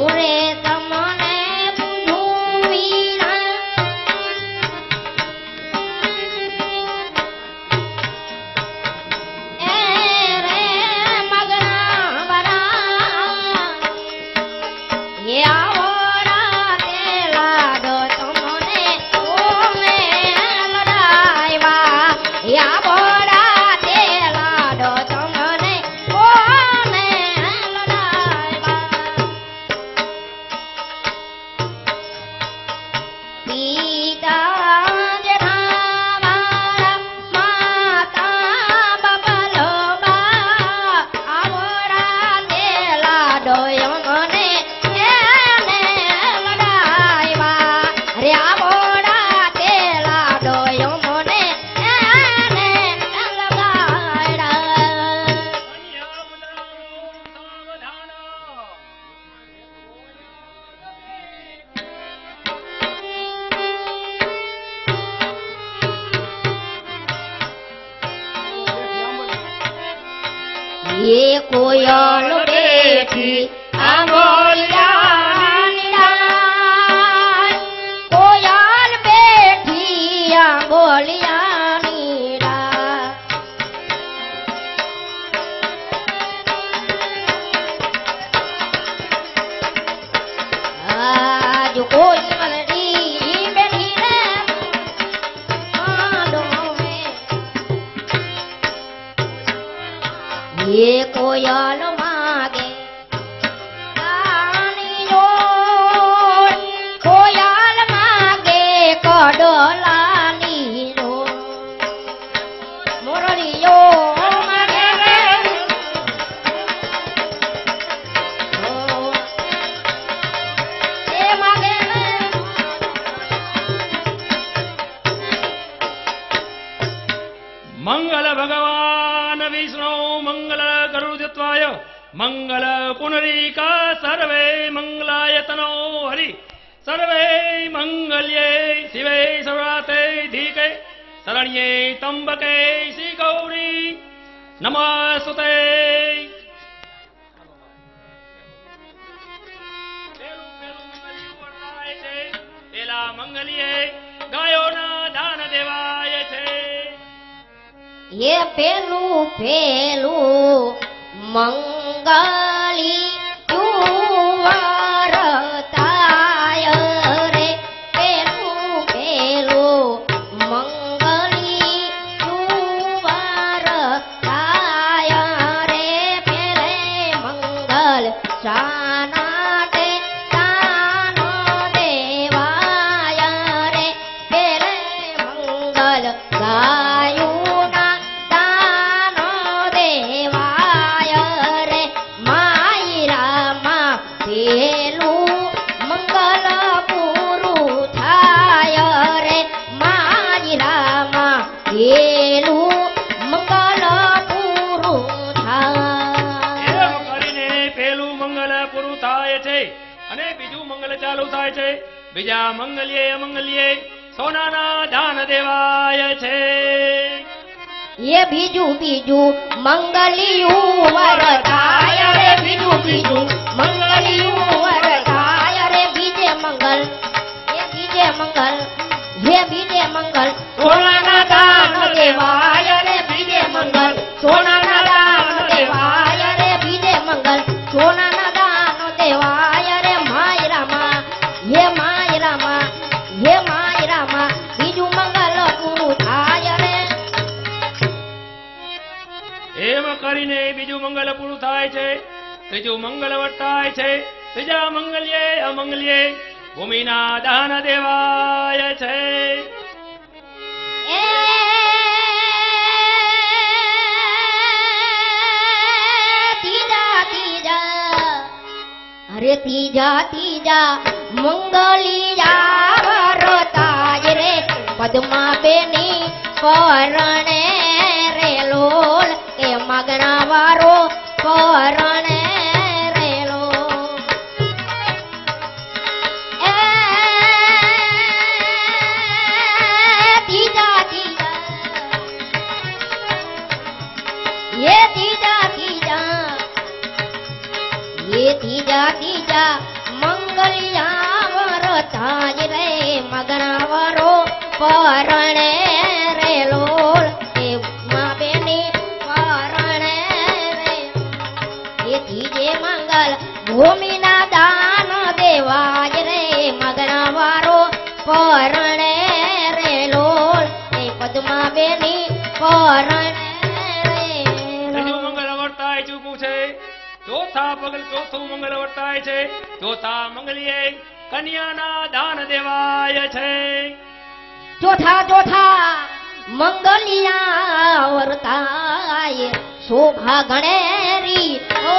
ये कोयल बैठी आंगोलिया कोयल बैठी आंगोलिया आज कोयल बैठी है मालों में ये कोयल मांगे रानी जोड़ कोयल मांगे कड़लानी जोड़ मुरलियो मांगे ये मांगे मंगल भगवान विष्णु मंगल गरुड़ध्वज मंगल पुनरीका सर्वे मंगलायतनो हरि सर्वे मंगल्ये शिवे सर्वाते धीके शरण्ये त्र्यंबके श्री गौरी नमस्ते। પેલા મંગલીએ ગાયોના દાન દેવાય છે ये पेलू पेलू मंगली युवरताय रे पेलू पेलू मंगली युवरताय रे पेले मंगल शानाटे तानो देवाय रे पेले मंगल गायु ચાલુ થાય છે બીજા મંગલ્યે અમંગલ્યે સોનાના દાન દેવાય છે ये बीजू बीजू मंगलियू वरदाय रे बीजू बीजू मंगलियू वरदाय रे बीजे मंगल ये बीजे मंगल सोनाना दान देवाय रे बीजे मंगल सोनाना दान देवाय रे बीजे मंगल सोनाना दान देवाय रे माय रामा बीजू मंगल पूरू थाय रे એમ કરીને બીજું મંગલ પૂરું થાય છે ત્રીજું મંગલ વર્તાય છે ત્રીજા મંગલ્યે અમંગલ્યે ભૂમિના દાન દેવાય છે अरे तीजा तीजा मंगलिया वरताय रे पद्मा बेनी परणे रे लोल के मगना वारो परणे रे लोल तीजा तीजा ये तीजा तीजा મંગલિયા વરતાય રે મગનાવરો પરણે રે લોલ એ મા બેની પરણે રે એ ત્રીજે મંગલ ભૂમિના દાન દેવાય રે મગનાવારો પરણે રે લોલ એ પદ્મા બેની પરણે ત્રીજું મંગળ વર્તાય ચૂકું છે. ચોથા પગલ ચોથું મંગળ વર્તાય છે. ચોથા મંગલીએ કન્યાના દાન દેવાય છે. ચોથા મંગલિયા વર્તાય શોભા ગણેરી ઓ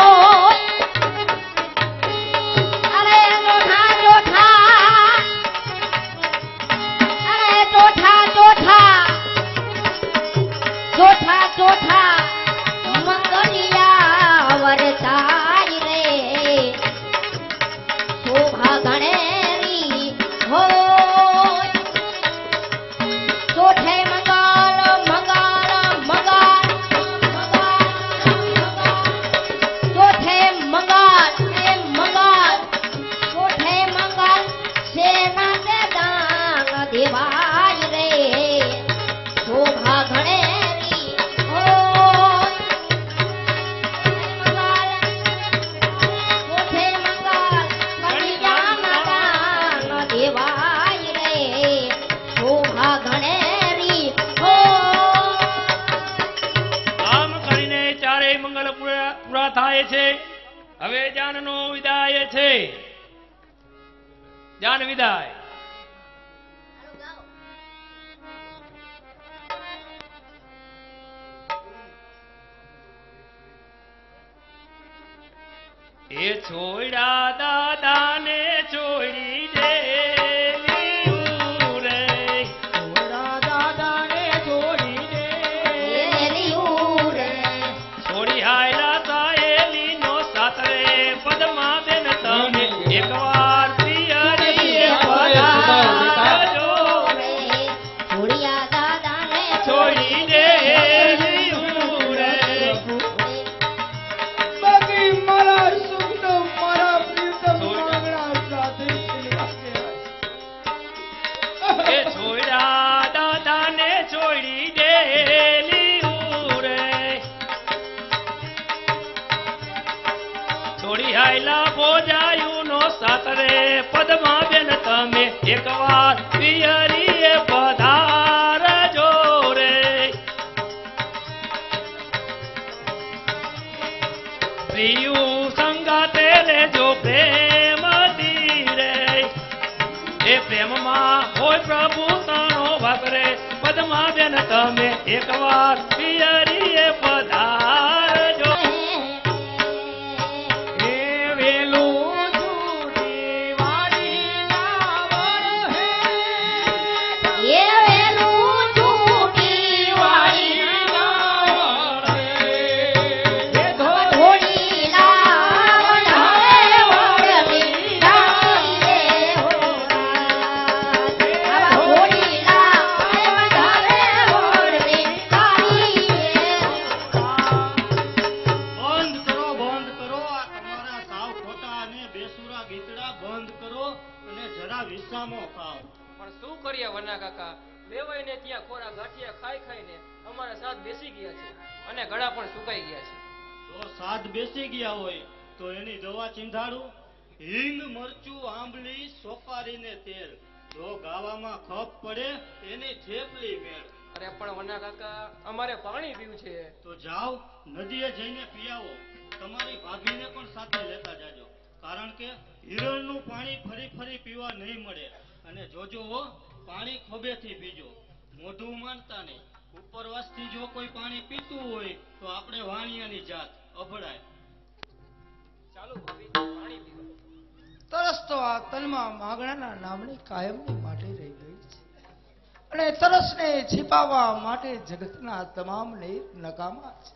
અરે ચોથા મંગલિયા વર્તાય રે શોભા ગણેરી હો ચોથે ચોથે મંગલ સેના તે દાન દેવાય રે શોભા ગણેરી હો ચોથે મંગલ કન્યાના દાન દેવાય રે શોભા ગણેરી હો આમ કરીને ચારેય મંગલ પૂરા થાય છે. હવે જાનનો વિદાય છે. જાન વિદાય. એ છોડ્યા દાદાને છોડી દેલી રે છોડ્યા દાદાને છોડી દે રે છોડી હાયલા સાયેલી નો સાથ રે પદ્મા બેન તમે એકવાર પિયરીએ પધારજો રે છોડિયા દાદાને છોડી દેલી રે બાકી મારા સુખ મારા પ્રીતમ માંગણા સાથે એ છોડ્યા દાદાને છોડી દેલી રે છોડી હાયલા ભોજાયું નો સાથ રે પદ્મા બેન તમે એકવાર પિયરીએ પધારજો રે પ્રિયું સંગાતે લેજો પ્રેમથી રે એ પ્રેમમાં હોય પ્રભુ તાણો વાપરે પદ્મા બેન તમે એકવાર પિયરીએ પધારજો એ વેલું છૂટી વાડીના વણ હે એ વેલું છૂટી વાળીના એ ધોળી લાવણ હરે વળની ડાળી રે હો રાત. આવા ધોળી લાવણ હરે વળની ડાળી રે હો રાત. બંધ કરો આ તમારા સાવ ખોટા અને બેસુરા ગીતડા બંધ કરો અને જરા વિસામો ખાઓ. પણ શું કરીએ વના કાકા, લેવાઈને ત્યાં ખોરા ગાંઠિયા ખાઈ ખાઈને અમારા સાથ બેસી ગયા છે અને ગળા પણ સુકાઈ ગયા છે. જો સાદ બેસી ગયા હોય તો એની દવા ચીંધાડું. હિંગ, મરચું, આંબલી, સોપારીને તેલ. જો ગાવામાં ખપ પડે એની થેપલી મેળ. અરે પણ વના કાકા, અમારે પાણી પીવું છે. તો જાઓ નદીએ જઈને પીયાવો. તમારી ભાભીને પણ સાથે લેતા જાજો, કારણ કે હિરણનું પાણી ફરી ફરી પીવા નહીં મળે. અને જોજો હો, પાણી ખોબેથી પીજો, મોઢું માનતા નહીં. ઉપરવાસથી જો કોઈ પાણી પીતું હોય તો આપણે વાણિયાની જાત અભડાય. ચાલો ભાભી, પાણી પીવા. તરસ તો આ તનમાં માગણાના નામની કાયમની માટે રહી ગઈ છે, અને તરસને છીપાવવા માટે જગતના તમામ નીર નકામા છે.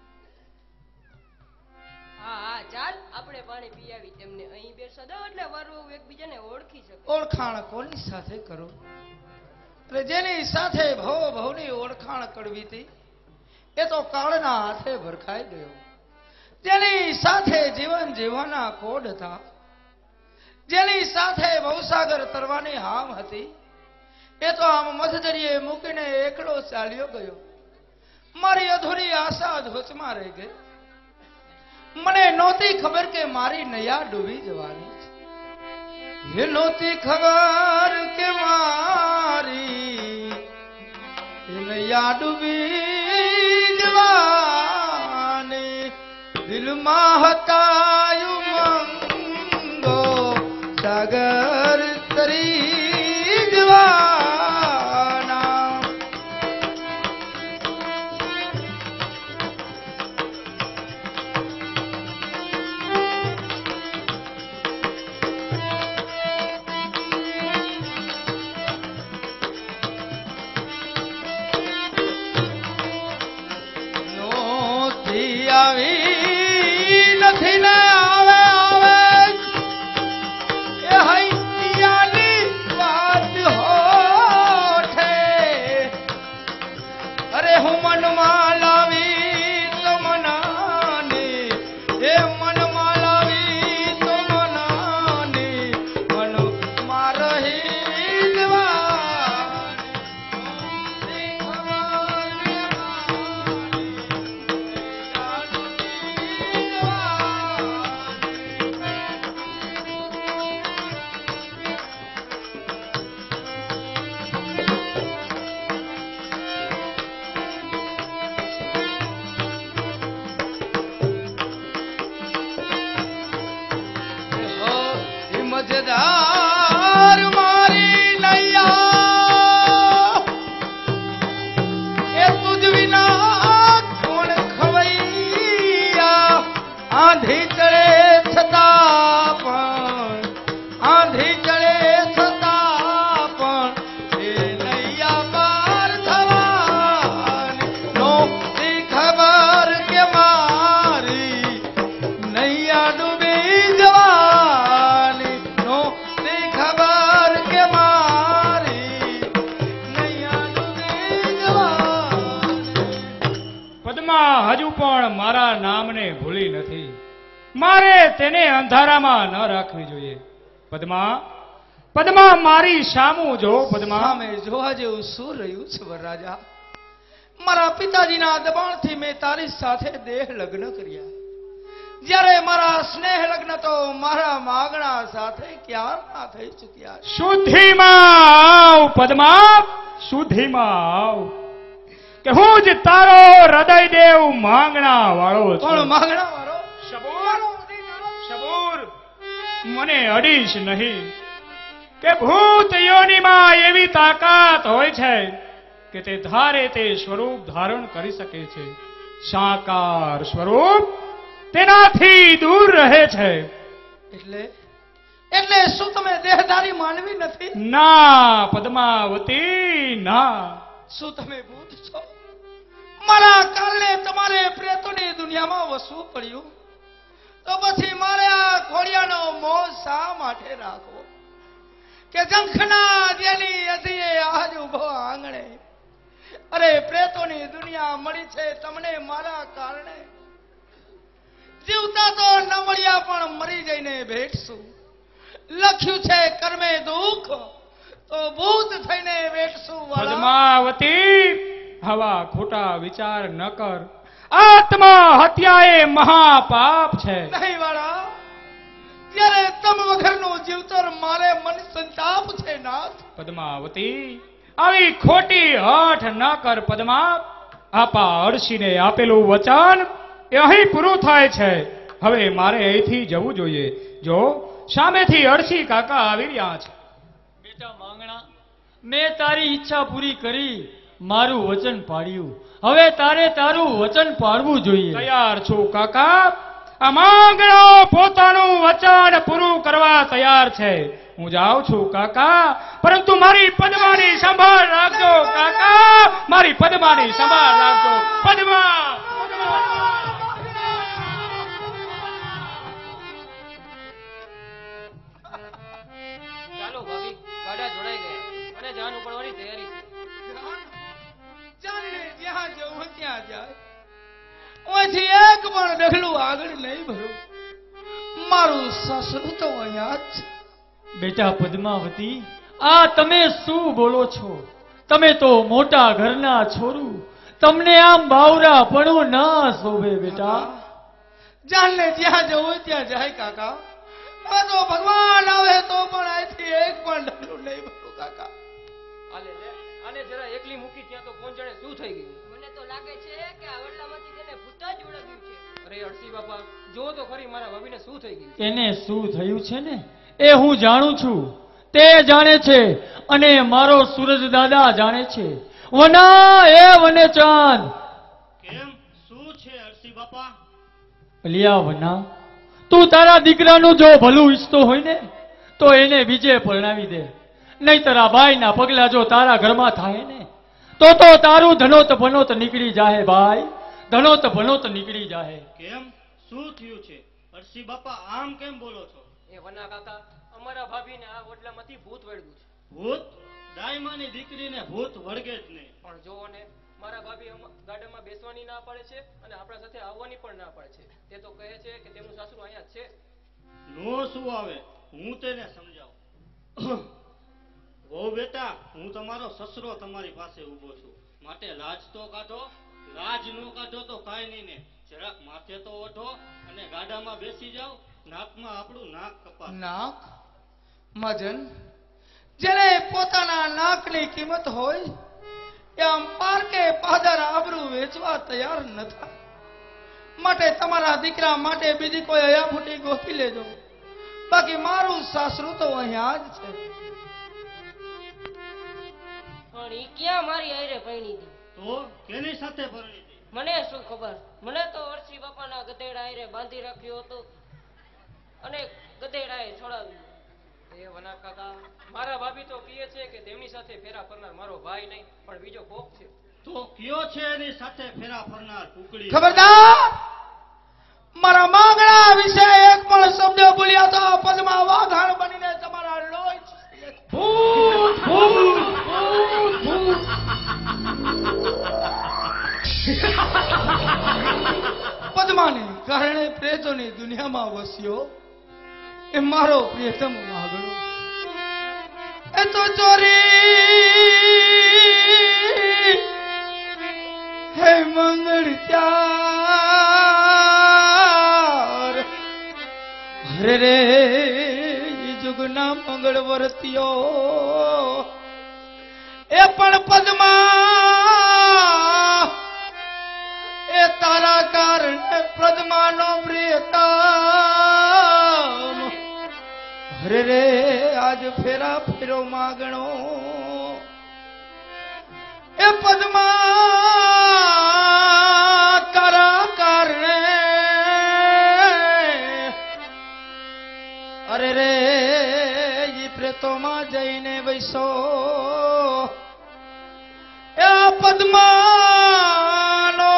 હા હા ચાલ આપણે પાણી પી આવી. તેમને અહીં બેસવા દો એટલે વરુ એકબીજાને ઓળખી શકે. ઓળખાણ કોની સાથે કરો? એટલે જેની સાથે ભવ ભવની ઓળખાણ કરવી હતી એ તો કાળના હાથે ભરખાઈ ગયો. જેની સાથે જીવન જીવવાના કોડ હતા જેની સાથે ભવસાગર તરવાની હામ હતી એ તો આમ મધદરિયે મૂકીને એકલો ચાલ્યો ગયો. મારી અધૂરી આશા ધોચમાં રહી ગઈ. મને નહોતી ખબર કે મારી નૈયા ડૂબી જવાની છે. એ નહોતી ખબર કે મારી નૈયા ડૂબી જવાની. દિલમાં હતા ઉમંગો સાગર તરી જવાના. નોતી આવી નથી ને આવે આવે એ હૈયાની વાત હોઠે. અરે હું મનમાં લાવી તો મનાની એ મનમાં લાવી તો મનાની મનમાં રહી જવાની. મજેદાર મારી નૈયા એ તુજ વિના કોણ ખવૈયા. આંધી ચડે છતાં પણ આંધી ચડે છતાં પણ એ નૈયા પાર થવાની. નહોતી ખબર કે મારી નૈયા ડૂબી જવાની. નહોતી ખબર કે મારી નૈયા ડૂબી જવાની. પદ્મા હજુ પણ મારા નામને ભૂલી નથી. મારે તેને અંધારામાં ન રાખવી જોઈએ. પદ્મા પદ્મા મારી સામું જો. પદ્મા સામે જોવા જેવું શું રહ્યું છે વરરાજા? મારા પિતાજીના દબાણથી મેં તારી સાથે દેહ લગ્ન કર્યા. જ્યારે મારા સ્નેહ લગ્ન તો મારા માગણા સાથે ક્યારના થઈ ચૂક્યા છે. શુદ્ધિમાં આવ પદ્મા, શુદ્ધિમાં આવ કે હું જ તારો હૃદય દેવ માંગણા વાળો કોણ છું. માગણા વાળો? શબૂર, શબૂર, મને અડીશ નહીં કે ભૂત યોનિમાં એવી તાકાત હોય છે કે તે ધારે તે સ્વરૂપ ધારણ કરી શકે છે. સાકાર સ્વરૂપ તેનાથી દૂર રહે છે. એટલે એટલે શું તમે દેહધારી માનવી નથી? ના પદ્માવતી, ના. શું તમે ભૂત છો? મારા કારણે તમારે પ્રેતોની દુનિયામાં વસવું પડ્યું. તો પછી મારે આ ઘોડિયાનો મોહ શા માટે રાખવો કે જંખના જેની અધીએ આજ ઉભો આંગણે. અરે પ્રેતોની દુનિયા મળી છે તમને મારા કારણે. જીવતા તો ન મળ્યા પણ મરી જઈને ભેટશું. લખ્યું છે કર્મે દુઃખ તો ભૂત થઈને વેઠશું. પદ્માવતી, હવા ખોટા વિચાર ન કર. આત્મા હત્યા એ મહાપાપ છે. નહીં વાળા, જ્યારે તમ વગરનું જીવતર મારે મન સંતાપ છે નાથ. પદ્માવતી, આવી ખોટી હઠ ન કર. પદ્મા, આપા અળસીને આપેલું વચન એ અહીં પૂરું થાય છે. હવે મારે અહીંથી જવું જોઈએ. જો સામેથી અળસી કાકા આવી રહ્યા છે. બેટા માંગણા, મેં તારી ઈચ્છા પૂરી કરી, મારું વચન પાડ્યું. હવે તારે તારું વચન પાડવું જોઈએ. તૈયાર છું કાકા. આ માંગણો પોતાનું વચન પૂરું કરવા તૈયાર છે. હું જાઉં છું કાકા, પરંતુ મારી પદ્માની સંભાળ રાખજો કાકા. મારી પદ્માની સંભાળ રાખજો. પદ્મા, ચાલો ભાભી, ગાડા જોડાઈ ગયા અને જાન ઉપડવાની તૈયારી છે. જાણે જ્યાં જવું ત્યાં જાય. ઓથી એક પણ ડગલું આગળ નહીં ભરું. મારું સસરું તો અહીંયા જ છે. બેટા પદ્માવતી, આ તમે શું બોલો છો? તમે તો મોટા ઘરના છોરું, તમને આમ બાવરા પણ ના શોભે બેટા. જાનને જ્યાં જવું હોય ત્યાં જાય કાકા. હવે તો ભગવાન આવે તો પણ અહીંથી એક પણ ડગલું નહીં ભરું કાકા. આલે લે, આને જરા એકલી મૂકી ત્યાં તો કોણ જાણે શું થઈ ગયું. મને તો લાગે છે કે આ વડલામાંથી તેને ભૂત જ ઉડાવ્યું છે. અરે અળસી બાપા, જો તો ખરી મારા ભાભીને શું થઈ ગયું. એને શું થયું છે ને એ હું જાણું છું, તે જાણે છે અને મારો સૂરજ દાદા જાણે છે. વના એ વને ચાંદ. કેમ શું છે અરસી બાપા? અલિયા વના, તું તારા દીકરાનું જો ભલું ઈચ્છતો હોય ને તો એને બીજે પરણાવી દે. નહીતર આ બાઈના પગલા જો તારા ઘરમાં થાય ને તો તારું ધનોત ભનોત નીકળી જાહે ભાઈ, ધનોત ભનોત નીકળી જાહે. કેમ શું થયું છે અરસી બાપા? આમ કેમ બોલો છો? એ વના કાકા, અમારા ભાભીને આ ઓટલામાંથી ભૂત વળગ્યું છે. ભૂત? દાઈમાની દીકરીને ભૂત વળગે જ નહીં. પણ જો ને મારા ભાભી ગાડામાં બેસવાની ના પાડે છે અને આપણા સાથે આવવાની પણ ના પાડે છે. તે તો કહે છે કે તેમનું સાસુ અહીંયા જ છે. નો શું આવે, હું તેને સમજાવું. વો બેટા, હું તમારો સસરો તમારી પાસે ઊભો છું, માટે લાજ તો કાઢો. લાજ નો કાઢો તો કાંઈ નહીં ને જરાક માથે તો ઓઢો અને ગાડામાં બેસી જાઓ. નાકમાં આપણું નાક કપા. નાક? મજન, જેને પોતાના નાકની કિંમત હોય એ આમ પારકે પાદર આબરૂ વેચવા તૈયાર નથી. માટે તમારા દીકરા માટે બીજી કોઈ હયાફૂટી ગોતી લેજો. બાકી મારું સાસરું તો અહીંયા જ છે. પણ ઈ ક્યાં મારી હારે પરણી હતી? તો કેની સાથે પરણી હતી? મને શું ખબર? મને તો અરસી બાપાના ગધેડા હારે બાંધી રાખ્યો હતો અને ગધેડાએ છોડાવ્યું. એ વના કાકા, મારા ભાભી તો કહે છે કે તેમની સાથે ફેરા ફરનાર મારો ભાઈ નહીં પણ બીજો કોક છે. તો કયો છે એની સાથે ફેરા ફરનાર કુકડી? ખબરદાર! મારા માંગણા વિશે એક પણ શબ્દ બોલ્યા તો આ પદમાં વાઘાણ બનીને તમારા લોહી ચૂસી લેશે. ભૂત ભૂત ભૂત ભૂત. પદ્માને કારણે પ્રેતોની દુનિયામાં વસ્યો એ મારો પ્રિયતમ માગણો. એ તો ચોરી હે મંગળ ચાર. હરે રે જુગના મંગળ વર્ત્યો એ પણ પદ્મા એ તારા કારણે પદ્માનો પ્રિયતમ. હરે રે આજ ફેરા ફેરો માગણો એ પદ્મા તારા કારણે. અરે રે ઈ પ્રેતોમાં જઈને વૈસો એ પદ્માનો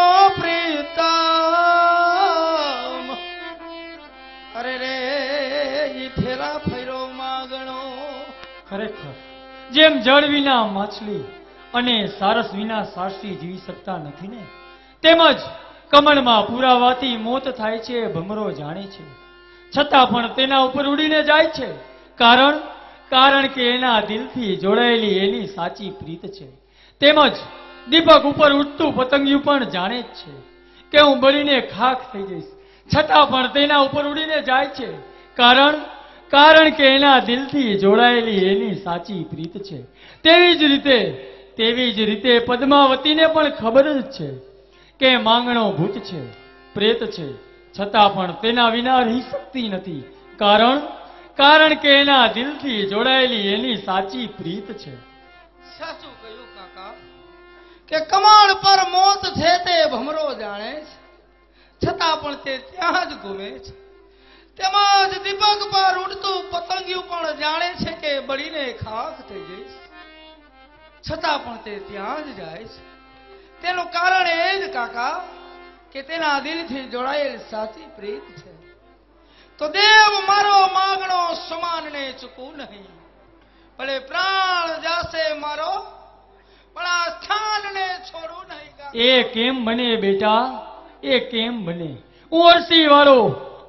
પ્રીતમ. અરે રે ઈ ફેરા ફેરો માગણો. ખરેખર જેમ જળ વિના માછલી અને સારસ વિના સારસી જીવી શકતા નથી ને, તેમજ કમળમાં પુરાવાથી મોત થાય છે ભમરો જાણે છે, છતાં પણ તેના ઉપર ઉડીને જાય છે. કારણ કે એના દિલથી જોડાયેલી એની સાચી પ્રીત છે. તેમજ દીપક ઉપર ઉડતું પતંગિયું પણ જાણે જ છે કે હું બળીને ખાખ થઈ જઈશ, છતાં પણ તેના ઉપર ઉડીને જાય છે. કારણ કે એના દિલથી જોડાયેલી એની સાચી પ્રીત છે. તેવી જ રીતે પદ્માવતીને પણ ખબર જ છે કે માંગણો ભૂત છે, પ્રેત છે, છતાં પણ તેના વિના રહી શકતી નથી. કારણ કે એના દિલથી જોડાયેલી એની સાચી પ્રીત છે. સાચું કહ્યું કાકા કે કમળ પર મોત છે તે ભમરો જાણે છે, છતાં પણ તે ત્યાં જ ઘૂમે છે. તેમજ દીપક પર ઉડતું પતંગિયું પણ જાણે છે કે બળીને ખાખ થઈ જઈશ, છતાં પણ તે ત્યાં જ જાય છે. તેનું કારણ એ જ કાકા કે તેના દિલથી જોડાયેલ સાચી પ્રીત છે. તો દેવ મારો માગણો સમાનને ચૂકવું નહીં. ભલે પ્રાણ જાશે મારો પણ આ સ્થાનને છોડવું નહીં. એ કેમ બને બેટા, એ કેમ બને? હું અરસી વાળો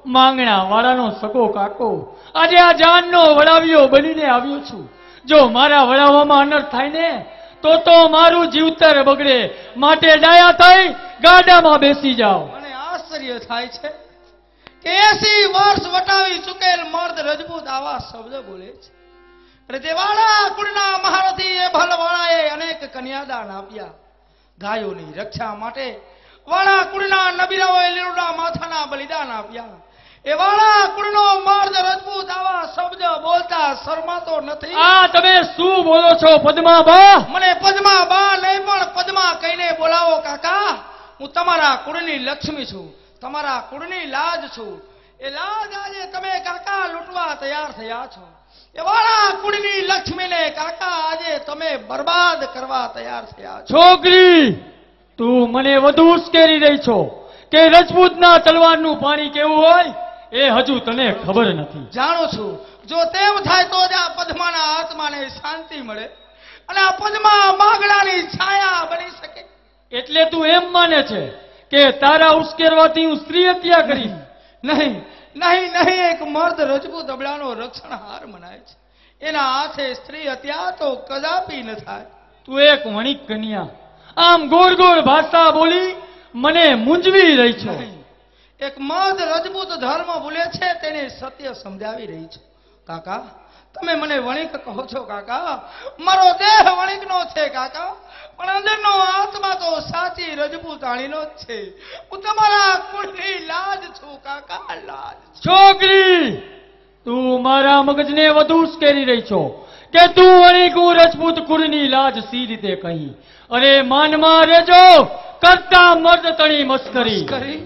માંગણા વાળાનો સગો કાકો આજે આ જાનનો વડાવ્યો બનીને આવ્યો છું. જો મારા વડાવામાં અનર્થ થાય ને તો મારું જીવતર બગડે. માટે ડાયા થઈ ગાડામાં બેસી જાઓ. મને આશ્ચર્ય થાય છે કે 80 વર્ષ વટાવી ચૂકેલ મર્દ રજપૂત આવા શબ્દ બોલે છે. અને તે વાળા કુળના મહારથી એ ભલવાળાએ અનેક કન્યાદાન આપ્યા. ગાયોની રક્ષા માટે વાળા કુળના નબીરાઓએ લીલુડા માથાના બલિદાન આપ્યા. એ વાળા કુળનો મર્દ રજપૂત આવા શબ્દ બોલતા શરમાતો નથી. આ તમે શું બોલો છો પદ્માબા? મને પદ્માબા નહીં પણ પદ્મા કહીને બોલાવો કાકા. હું તમારા કુળની લક્ષ્મી છું, તમારા કુળની લાજ છું. એ લાજ આજે તમે કાકા લૂંટવા તૈયાર થયા છો. એ વાળા કુળની લક્ષ્મીને કાકા આજે તમે બરબાદ કરવા તૈયાર થયા છો. છોકરી, તું મને વધુ ઉશ્કેરી રહી છો કે રજપૂતના તલવારનું પાણી કેવું હોય એ હજુ તને ખબર નથી. જાણું છું. જો તેમ થાય તો જ આ પદ્માના આત્માને શાંતિ મળે અને આ પદ્મા માગણાની છાયા બની શકે. એટલે તું એમ માને છે કે તારા ઉશ્કેરવાથી હું સ્ત્રી હત્યા કરીશ? નહીં નહીં નહીં, એક મર્દ રજપૂત અબળાનો રક્ષણહાર મનાય છે. એના હાથે સ્ત્રી હત્યા તો કદાપી ન થાય. તું એક વણિક કન્યા આમ ગોળ ગોળ ભાષા બોલી મને મૂંઝવી રહી છો. નહીં, એક મર્દ રજપૂત ધર્મ ભૂલે છે તેને સત્ય સમજાવી રહી છે. કાકા, તમે મને વણિક કહો છો કાકા, મારો દેહ વણિકનો છે કાકા, પણ અંદરનો આત્મા તો સાચી રજપૂતાણીનો જ છે. હું તમારા કુળની લાજ છું કાકા, લાજ. છોકરી, તું મારા મગજને વધુ ઉશ્કેરી રહી છો કે તું વણિક હું રજપૂત કુળની લાજ સી રીતે કહી? અરે માનમાં રેજો, કરતા મર્દ તણી મસ્કરી. મસ્કરી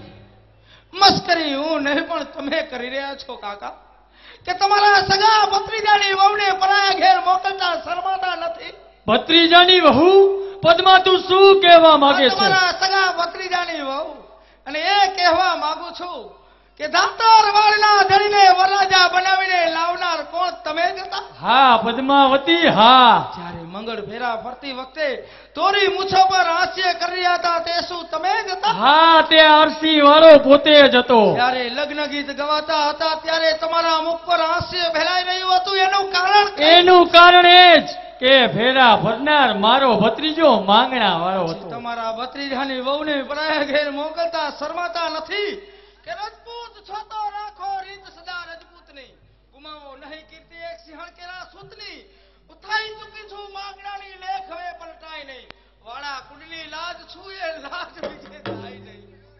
મસ્કરી હું નહીં પણ તમે કરી રહ્યા છો કાકા. કે તમારા સગા ભત્રીજાની વહુને પરાયા ઘેર મોકલતા શરમાતા નથી? ભત્રીજાની વહુ? પદ્મા, તું શું કહેવા માંગે છે? તમારા સગા ભત્રીજાની વહુ. અને એ કહેવા માંગુ છું કે ધાતર વાળના ધણીને વરરાજા બનાવીને લાવનાર કોણ તમે જ હતા? હા પદ્માવતી, હા. જ્યારે મંગળ ફેરા ફરતી વખતે તોરી મૂછો પર હાસ્ય કરી રહ્યા હતા તે શું તમે જ હતા? હા, તે આરસી વાળો પોતે જ હતો. જ્યારે લગ્ન ગીત ગવાતા હતા ત્યારે તમારા મુખ પર હાસ્ય ફેલાઈ રહ્યું હતું. એનું કારણ એ જ કે ફેરા ફરનાર મારો ભત્રીજો માંગણા વાળો હતો. તમારા ભત્રીજાની વહુને પરાયા ઘેર મોકલતા શરમાતા નથી? કે રજપૂત છો તો રાખો રીત સદા રજપૂતની, ગુમાવો નહીં કીર્તિ એક સિંહણ કેરા સૂતની. ઉથાઈ ચૂકી છું માંગણાની લેખ હવે પલટાય નહીં. વાળા કુંડલી લાજ છું એ લાજ વિજે થાય નહીં.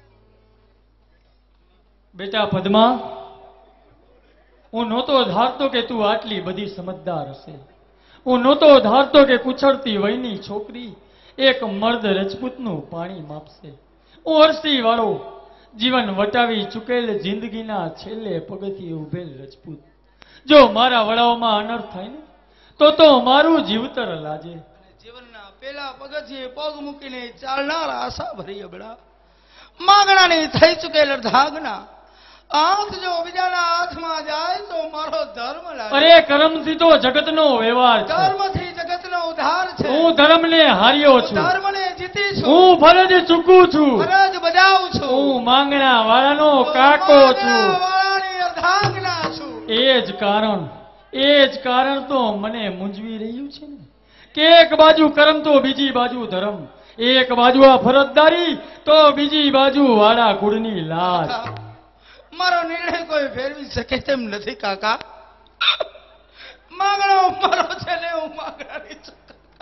બેટા પદ્મા, હું નહોતો ધારતો કે તું આટલી બધી સમજદાર હશે. હું નહોતો ધારતો કે કુછડતી વયની છોકરી એક મર્દ રજપૂતનું પાણી માપશે. હું અરસી વાળો જીવન વટાવી ચૂકેલ જિંદગીના છેલ્લે પગથી ઉભેલ રજપૂત. જો મારા વડાઓમાં અનર્થ થાય ને તો મારું જીવતર લાજે. જીવનના પેલા પગથિયે પગ મૂકીને ચાલનાર આશા ભરી અબળા માંગણાની થઈ ચૂકેલ ધાગના હાથ જો બીજાના હાથમાં જાય તો મારો ધર્મ લાગે. અરે કર્મથી તો જગતનો વ્યવહાર છે. ધર્મથી જગતનો ઉદ્ધાર છે. હું ધર્મને હાર્યો છું, ધર્મને જીતી છું, હું ફરજ ચૂકું છું, ફરજ બજાવું છું. હું માંગણા વાળાનો કાકો છું. વાળાની અર્ધાંગના છું. એ જ કારણ તો મને મૂંઝવી રહ્યું છે ને કે એક બાજુ કર્મ તો બીજી બાજુ ધર્મ, એક બાજુ આ ફરજદારી તો બીજી બાજુ વાળા કુળની લાજ. મારો નિર્ણય કોઈ ફેરવી શકે તેમ નથી કાકા. માંગણો મારો છે ને હું માંગણાની છું.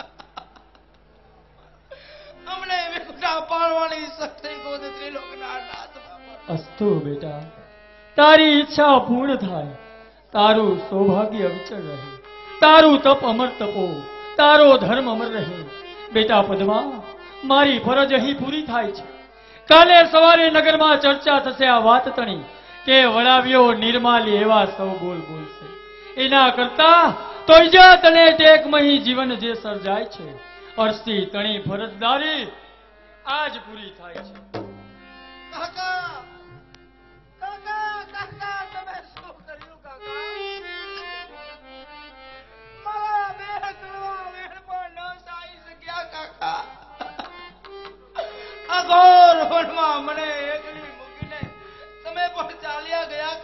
અમને વિકુટા પાડવાની શક્તિ ગોદ ત્રિલોકના નાથમાં. અસ્તુ બેટા, તારી ઈચ્છા પૂર્ણ થાય, તારું સૌભાગ્ય અવિચળ રહે, તારું તપ અમર તપો, તારો ધર્મ અમર રહે. બેટા પદ્મા, મારી ફરજ અહીં પૂરી થાય છે. કાલે સવારે નગરમાં ચર્ચા થશે આ વાત તણી કે વડાવ્યો નિર્માલી એવા સૌ બોલ બોલશે. એના કરતા તો ઇજ્જત અને ટેકમહી જીવન જે સર્જાય છે, અરસી તણી ફરજદારી આજ પૂરી થાય છે. કાકા કાકા કાકા તમે શું કર્યું કાકા? મારા બે કડવા વેણ પણ ન સાઈ શક્યા કાકા. આ ઘોર વનમાં મને એકલી મૂકીને તમે પણ ચાલ્યા ગયા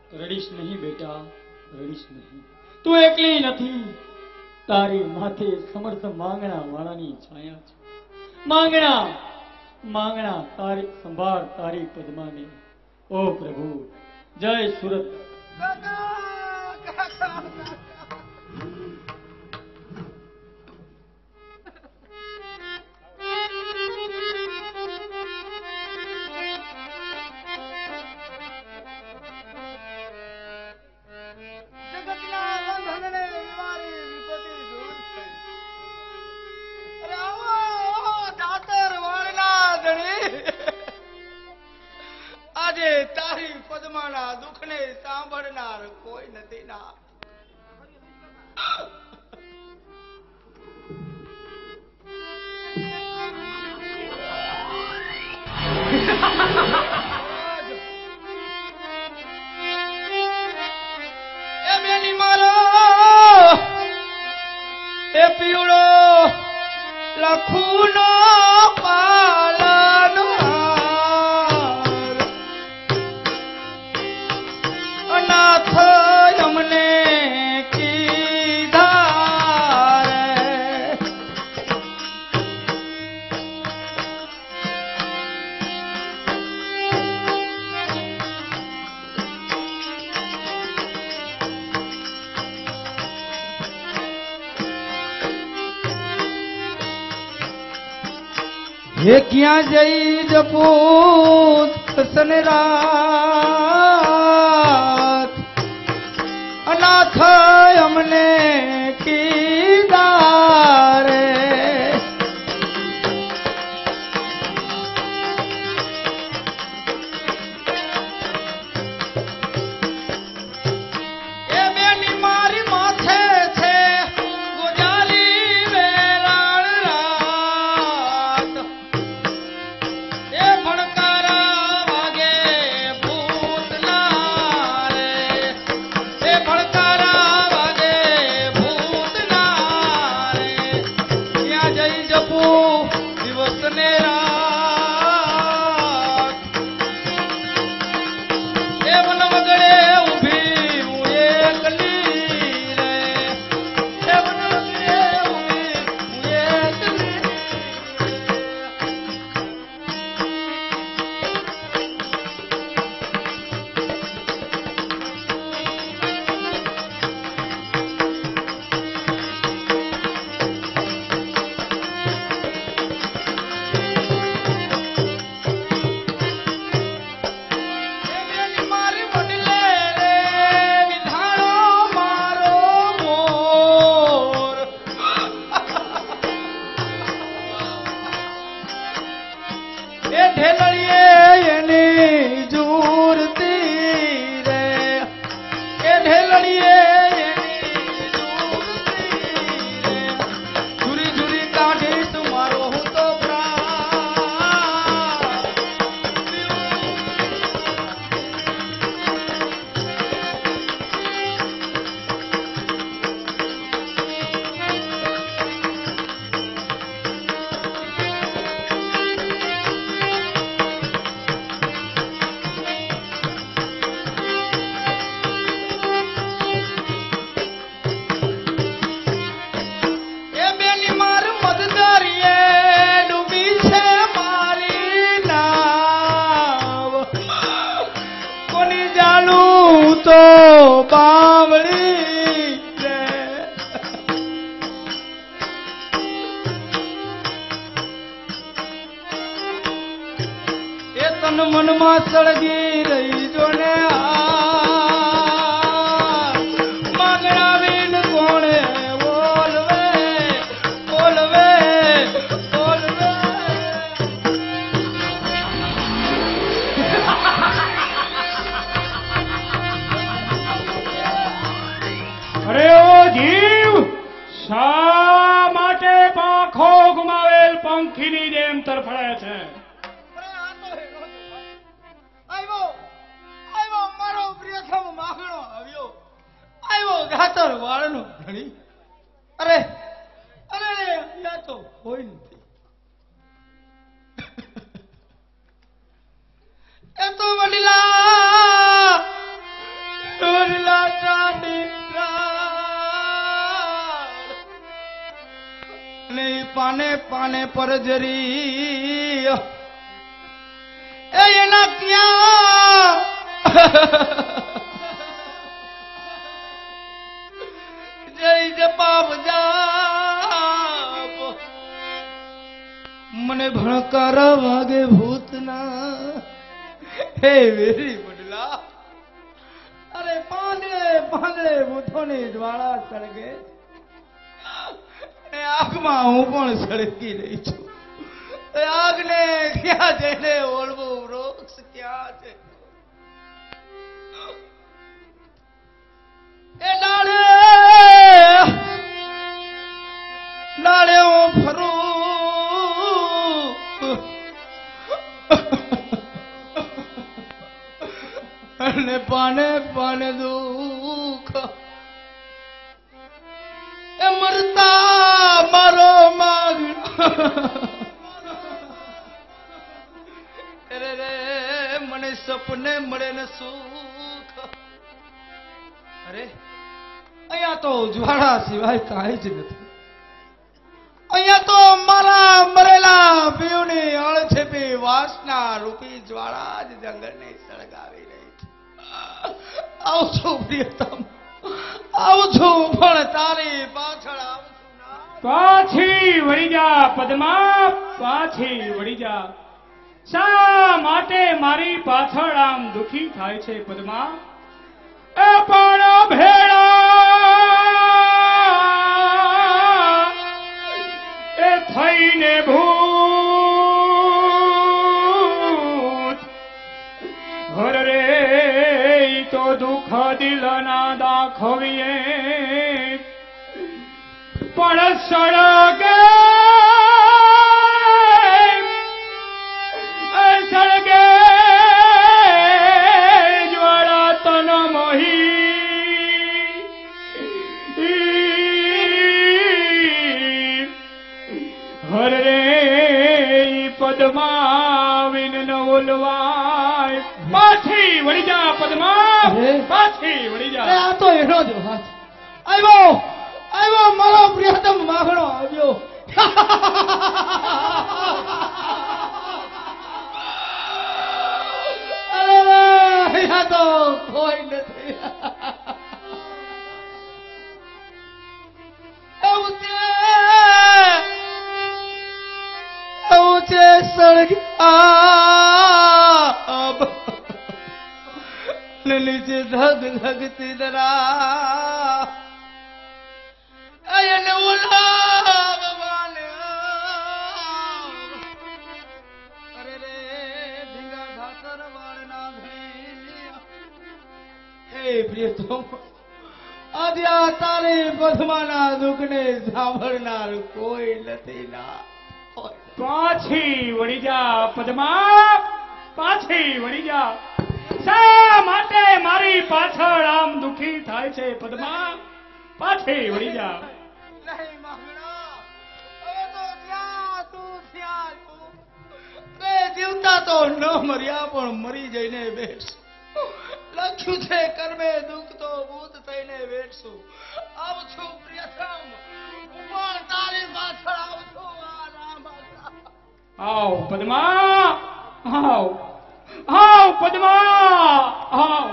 રડીશ નહીં બેટા, રડીશ નહીં. તું એકલી નથી, તારી માથે સમર્થ માંગણા વાળાની છાયા છે. માંગણા માંગણા તારી સંભાળ તારી પદ્માને. ઓ પ્રભુ, જય સુરત. આજે તારી પદ્માના દુઃખને સાંભળનાર કોઈ નથી ના. એ બેની મારો એ પીળો લખુનો પાલનો અનાથ અમને કીધા રે. હે ક્યાં જઈ જપૂત સને રાત અનાથ અમને કીધા રે. એ બેની મારી માથે છે ગુજારી વેરાળ રાત. એ ભણકારા વાગે ભૂતના રે. એ ભણકારા વાગે ભૂતના રે. ત્યાં જઈ જપું દિવસ ને રાત. એ વન વગડે ઊભી હું એકલી રે. એ વન વગડે ઊભી હું એકલી રે. એની મારી વડલે રે વિધાણો મારો મોર. એ ઢેલડીએ એની જૂરતી રે. એ ઢેલડીએ એની જૂરતી રે. ઝુરી ઝુરી કાઢીશ મારો હું તો પ્રાણ. એ બેની માર મદદરીએ ડૂબી છે મારી નાવ. કોની જાલું તો બાવળી રે. એ તન મનમાં સળગી રહી જોને માંગણા વિન કોણે બોલવે બોલવે બોલવે. અરે ઓ જીવ, શા માટે પાંખો ગુમાવેલ પંખીની જેમ તરફડે છે? આવ્યો આવ્યો મારો પ્રિયતમ માખણો આવ્યો. આવ્યો ગાતર વાળનો ધણી. અરે અરે અહીંયા તો કોઈ નથી. એ તો વડીલા પાને પાને પર જરી એના ક્યાં જય જપાપ જાપ મને ભણકાર વાગે ભૂતના હે વેરી બડલા અરે પાંદડે પાંદડે ભૂતોની જ્વાળા સળગે અને આગમાં હું પણ સળગી રહી છું આગને ક્યાં જઈને ઓળવું વૃક્ષ ક્યાં છે એ ડાળે ડાળે હું ફરું અને પાને પાને દુઃખ એ મરતા મારો માગ રે રે મને સપને મળે ને સુખ અરે અહીંયા તો જ્વાળા સિવાય કાંઈ જ નથી અહીંયા તો મારા મરેલા પીવની અળછેપી વાસના રૂપી જ્વાળા જ જંગલને સળગાવી રહી છે આવું છું પ્રિયતમ આવું છું પણ તારી પાછળ આવું છું ના પાછી વળી જા પદ્મા પાછી વળી જા શા માટે મારી પાછળ આમ દુખી થાય છે પદ્મા એ પણ ભેળા એ થઈને ભૂત ઘર રે ઈ તો દુઃખ દિલના દાખવીએ પણ સળગે સળગે જ્વાળા તન મોહી હર રે પદ્મા વિન ન ઓલવાય પાછી વળી જા પદ્મા પાછી વળી જા આ તો એનો જ વાત આવ્યો આવ્યો મારો પ્રિયતમ માગણો આવ્યો અહીંયા તો કોઈ નથી એવું છે સળગ આબ ને નીચે ધગ ધગતી દરા એને ઓલા ભગવાન અરે રે ધીંગા ઘાસર વાળના ભેલિયા હે પ્રિયતમ આજે આ તારી પદ્માના દુઃખને સાંભળનાર કોઈ નથી ના પાછી વળી જા પદ્મા પાછી વળી જા શા માટે મારી પાછળ આમ દુખી થાય છે પદ્મા પાછી વળી જા નહીં માગણા હવે તો જ્યાં તું ત્યાં તું તે જીવતા તો ન મર્યા પણ મરી જઈને બેઠશું લખ્યું છે કર્મે દુઃખ તો ભૂત થઈને બેઠશું આવું છું પ્રિયતમ હું પણ તારી પાછળ આવું છું આ રામ આવ પદ્મા આવ આવ પદ્મા આવ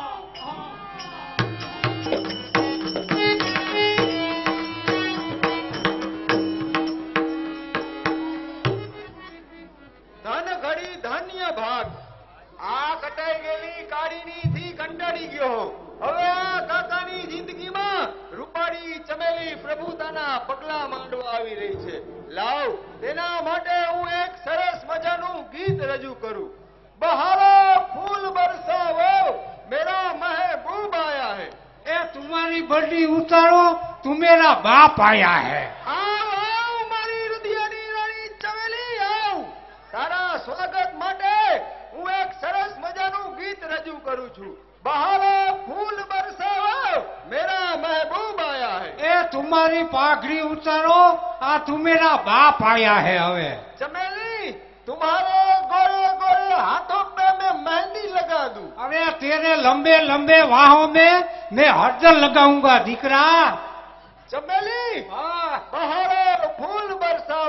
ધન ઘડી ધાન્ય ભાગ આ કટાઈ ગયેલી કાળીની થી કંટાળી ગયો હવે આ કાકાની જિંદગીમાં રૂપાળી ચમેલી પ્રભુતાના પગલા માંડવા આવી રહી છે લાવ તેના માટે હું એક સરસ મજાનું ગીત રજૂ કરું બહારો ફૂલ બરસાવો મેરા મહેબૂબ આયા હે ए तुम्हारी बड़ी उतारो तुम मेरा बाप आया है આવ આવ મારી રુધિયાની રાણી ચમેલી આવ તારા સ્વાગત માટે હું એક સરસ મજાનું ગીત રજૂ કરું છું બહારો ફૂલ બરસાવો મેરા મહેબૂબ આયા હે ए तुम्हारी पाघड़ी उतारो आ तुम मेरा बाप आया है हवे चमेली तुम्हारे गोरे गोरे हाथों पे मैं मेहंदी लगा दूं अरे तेरे लंबे लंबे बाहों में मैं हरदल लगाऊंगा दीकरा चमेली बहारो फूल बरसा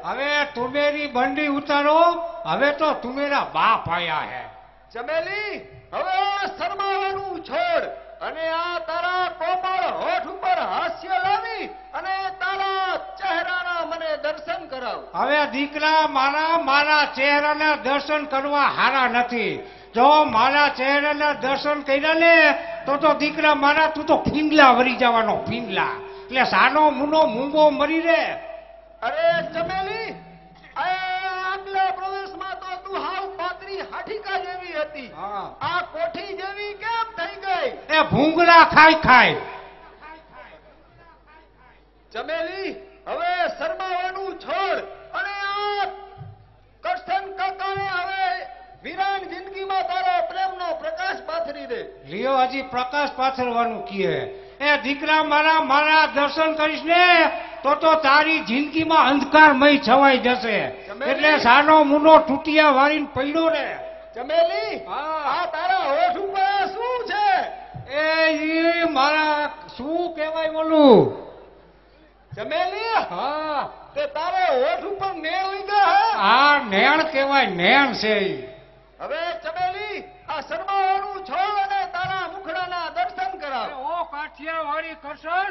હવે તુમેરી બંડી ઉતારો. હવે તો તુમેરા બાપ આયા હે. ચમેલી હવે શરમાવાનું છોડ અને આ તારા કોમળ હોઠ ઉપર હાસ્ય લાવી અને તારા ચહેરાના મને દર્શન કરાવ. હવે દીકરા મારા ચહેરાના દર્શન કરવા હારા નથી. જો મારા ચહેરાના દર્શન કર્યા ને તો દીકરા મારા તું તો ફીંગલા વરી જવાનો, ફીંગલા. એટલે સાનો મુનો મૂંગો મરી રે. અરે ચમેલી આગલા પ્રવેશમાં તો તું હાવ પાતરી હાઠીકા જેવી હતી. હા. આ કોઠી જેવી કેમ થઈ ગઈ? એ ભૂંગળા ખાય. ચમેલી હવે શરમાવાનું છોડ અને આ કરશન કાકાને હવે વિરાન જિંદગીમાં તારા પ્રેમનો પ્રકાશ પાથરી દે. લિયો હજી પ્રકાશ પાથરવાનું કીએ. એ દીકરા મારા દર્શન કરીશ ને તો તારી જિંદગીમાં અંધકારમય છવાઈ જશે. એટલે સાનો મુનો તૂટિયા વાળીને પડ્યો ને. ચમેલી આ તારા હોઠ ઉપર શું છે? એ મારા શું કહેવાય બોલું? ચમેલી હા, તે તારે હોઠ ઉપર નેણ ઉગ્યા હે? આ નેણ કહેવાય, નેણ છે ઈ. હવે ચમેલી આ શરમાવાનું છોડ અને તારા મુખડાના દર્શન કરાવ. ઓ કાઠિયાવાડી કરશન,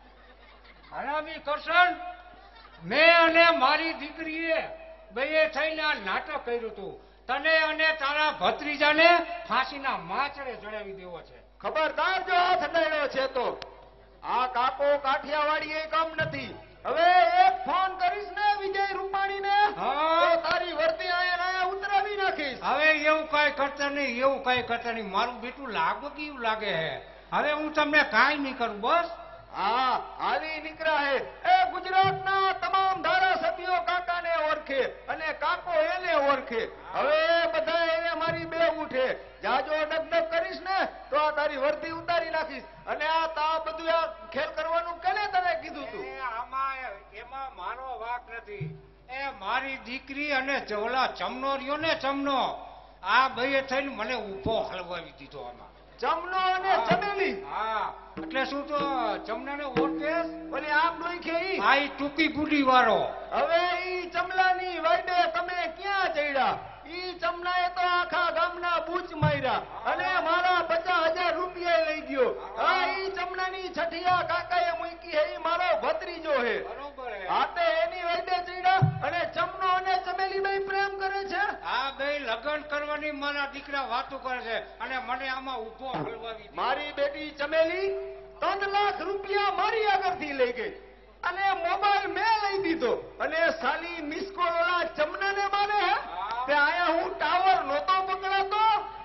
હરામી કરશન, મેં અને મારી દીકરીએ બેય થઈને આ નાટક કર્યું હતું. તને અને તારા ભત્રીજાને ફાંસીના માચડે ચડાવી દેવો છે. ખબરદાર જો હાથ અડાડ્યો છે તો આ કાકો કાઠિયાવાડી એ કામ નથી. હવે એક ફોન કરીશ ને વિજય રૂપાણીને તો તારી વર્તી આયા ઉતરાવી નાખીશ. હવે એવું કઈ કરતા નહીં, મારું બેટું લાગે કેવું લાગે હે. હવે હું તમને કાંઈ નહીં કરું બસ. હા આવી નીકળ્યા હે. એ ગુજરાતના તમામ ધારાસભ્યો કાકાને ઓળખે અને કાકો એને ઓળખે. હવે બધા એને મારી બે ઉઠે. જાજો ડગડગ કરીશ ને તો આ તારી વર્દી ઉતારી નાખીશ. અને આ બધું આ ખેલ કરવાનું કેને તને કીધું તું? એમાં મારો વાંક નથી. એ મારી દીકરી અને જવલા ચમનો રહ્યો ને, ચમનો, આ ભાઈએ થઈને મને ઊભો હલવાવી દીધો આમાં. ચમનો અને ચમેલી? હા, એટલે શું તો ચમનાને ઓળખે? ઓલી આમ લોહી ઈ? આ ઈ ટૂંકી બુડી વાળો. હવે ઈ ચમલાની વાડે તમે ક્યાં ચડ્યા? ઈ ચમલાએ તો આખા ગામના બૂચ માર્યા અને મારા 50,000 રૂપિયા લઈ ગયો. હા, ઈ ચમલાની છઠિયા કાકાએ મૂકી હે. ઈ મારો ભત્રીજો હે. બરોબર હે. હાતે એની વાડે ચડ્યા અને ચમનો અને ચમેલી બે પ્રેમ કરે છે. આ બે લગ્ન કરવાની મારા દીકરા વાતો કરે છે અને મને આમાં ઊભો હલવાવી દીધો. મારી બેટી ચમેલી 3 લાખ રૂપિયા મારી આગળથી લઈ ગઈ અને મોબાઈલ મેં લઈ દીધો અને સાલી મિસ કોલ ઓલા ચમનાને મારે હે. તે આયા હું ટાવર નહોતો પકડાતો.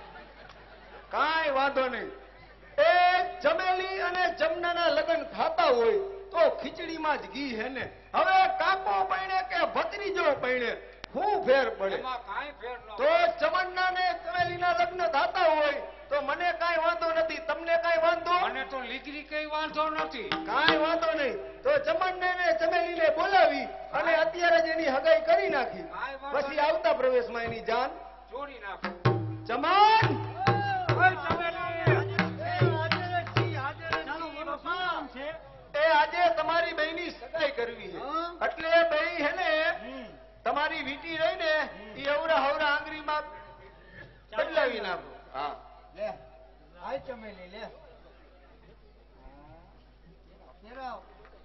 કાંઈ વાંધો નહીં. એ ચમેલી અને ચમનાના લગ્ન થતા હોય તો ખીચડીમાં જ ઘી હે ને. હવે કાકો પૈણે કે ભત્રીજો પૈણે શું ફેર પડે? એમાં કાંઈ ફેર ન તો ચમનના ને ચમેલીના લગ્ન થતા હોય તો મને કાંઈ વાંધો નથી. તમને કાંઈ વાંધો? મને તો લીગરી કઈ વાંધો નથી. કાંઈ વાંધો નહીં. તો ચમનને ને ચમેલીને બોલાવી અને અત્યારે જ એની હગાઈ કરી નાખી. કાંઈ વાંધો પછી આવતા પ્રવેશમાં એની જાન ચોરી નાખો. ચમન એ આજે તમારી બહેની સગાઈ કરવી છે એટલે બહેન હે ને તમારી વીટી રહી ને એ અવરા હવરા આંગળીમાં બદલાવી નાખો. હા લે આય ચમેલી લે ફેરાવ.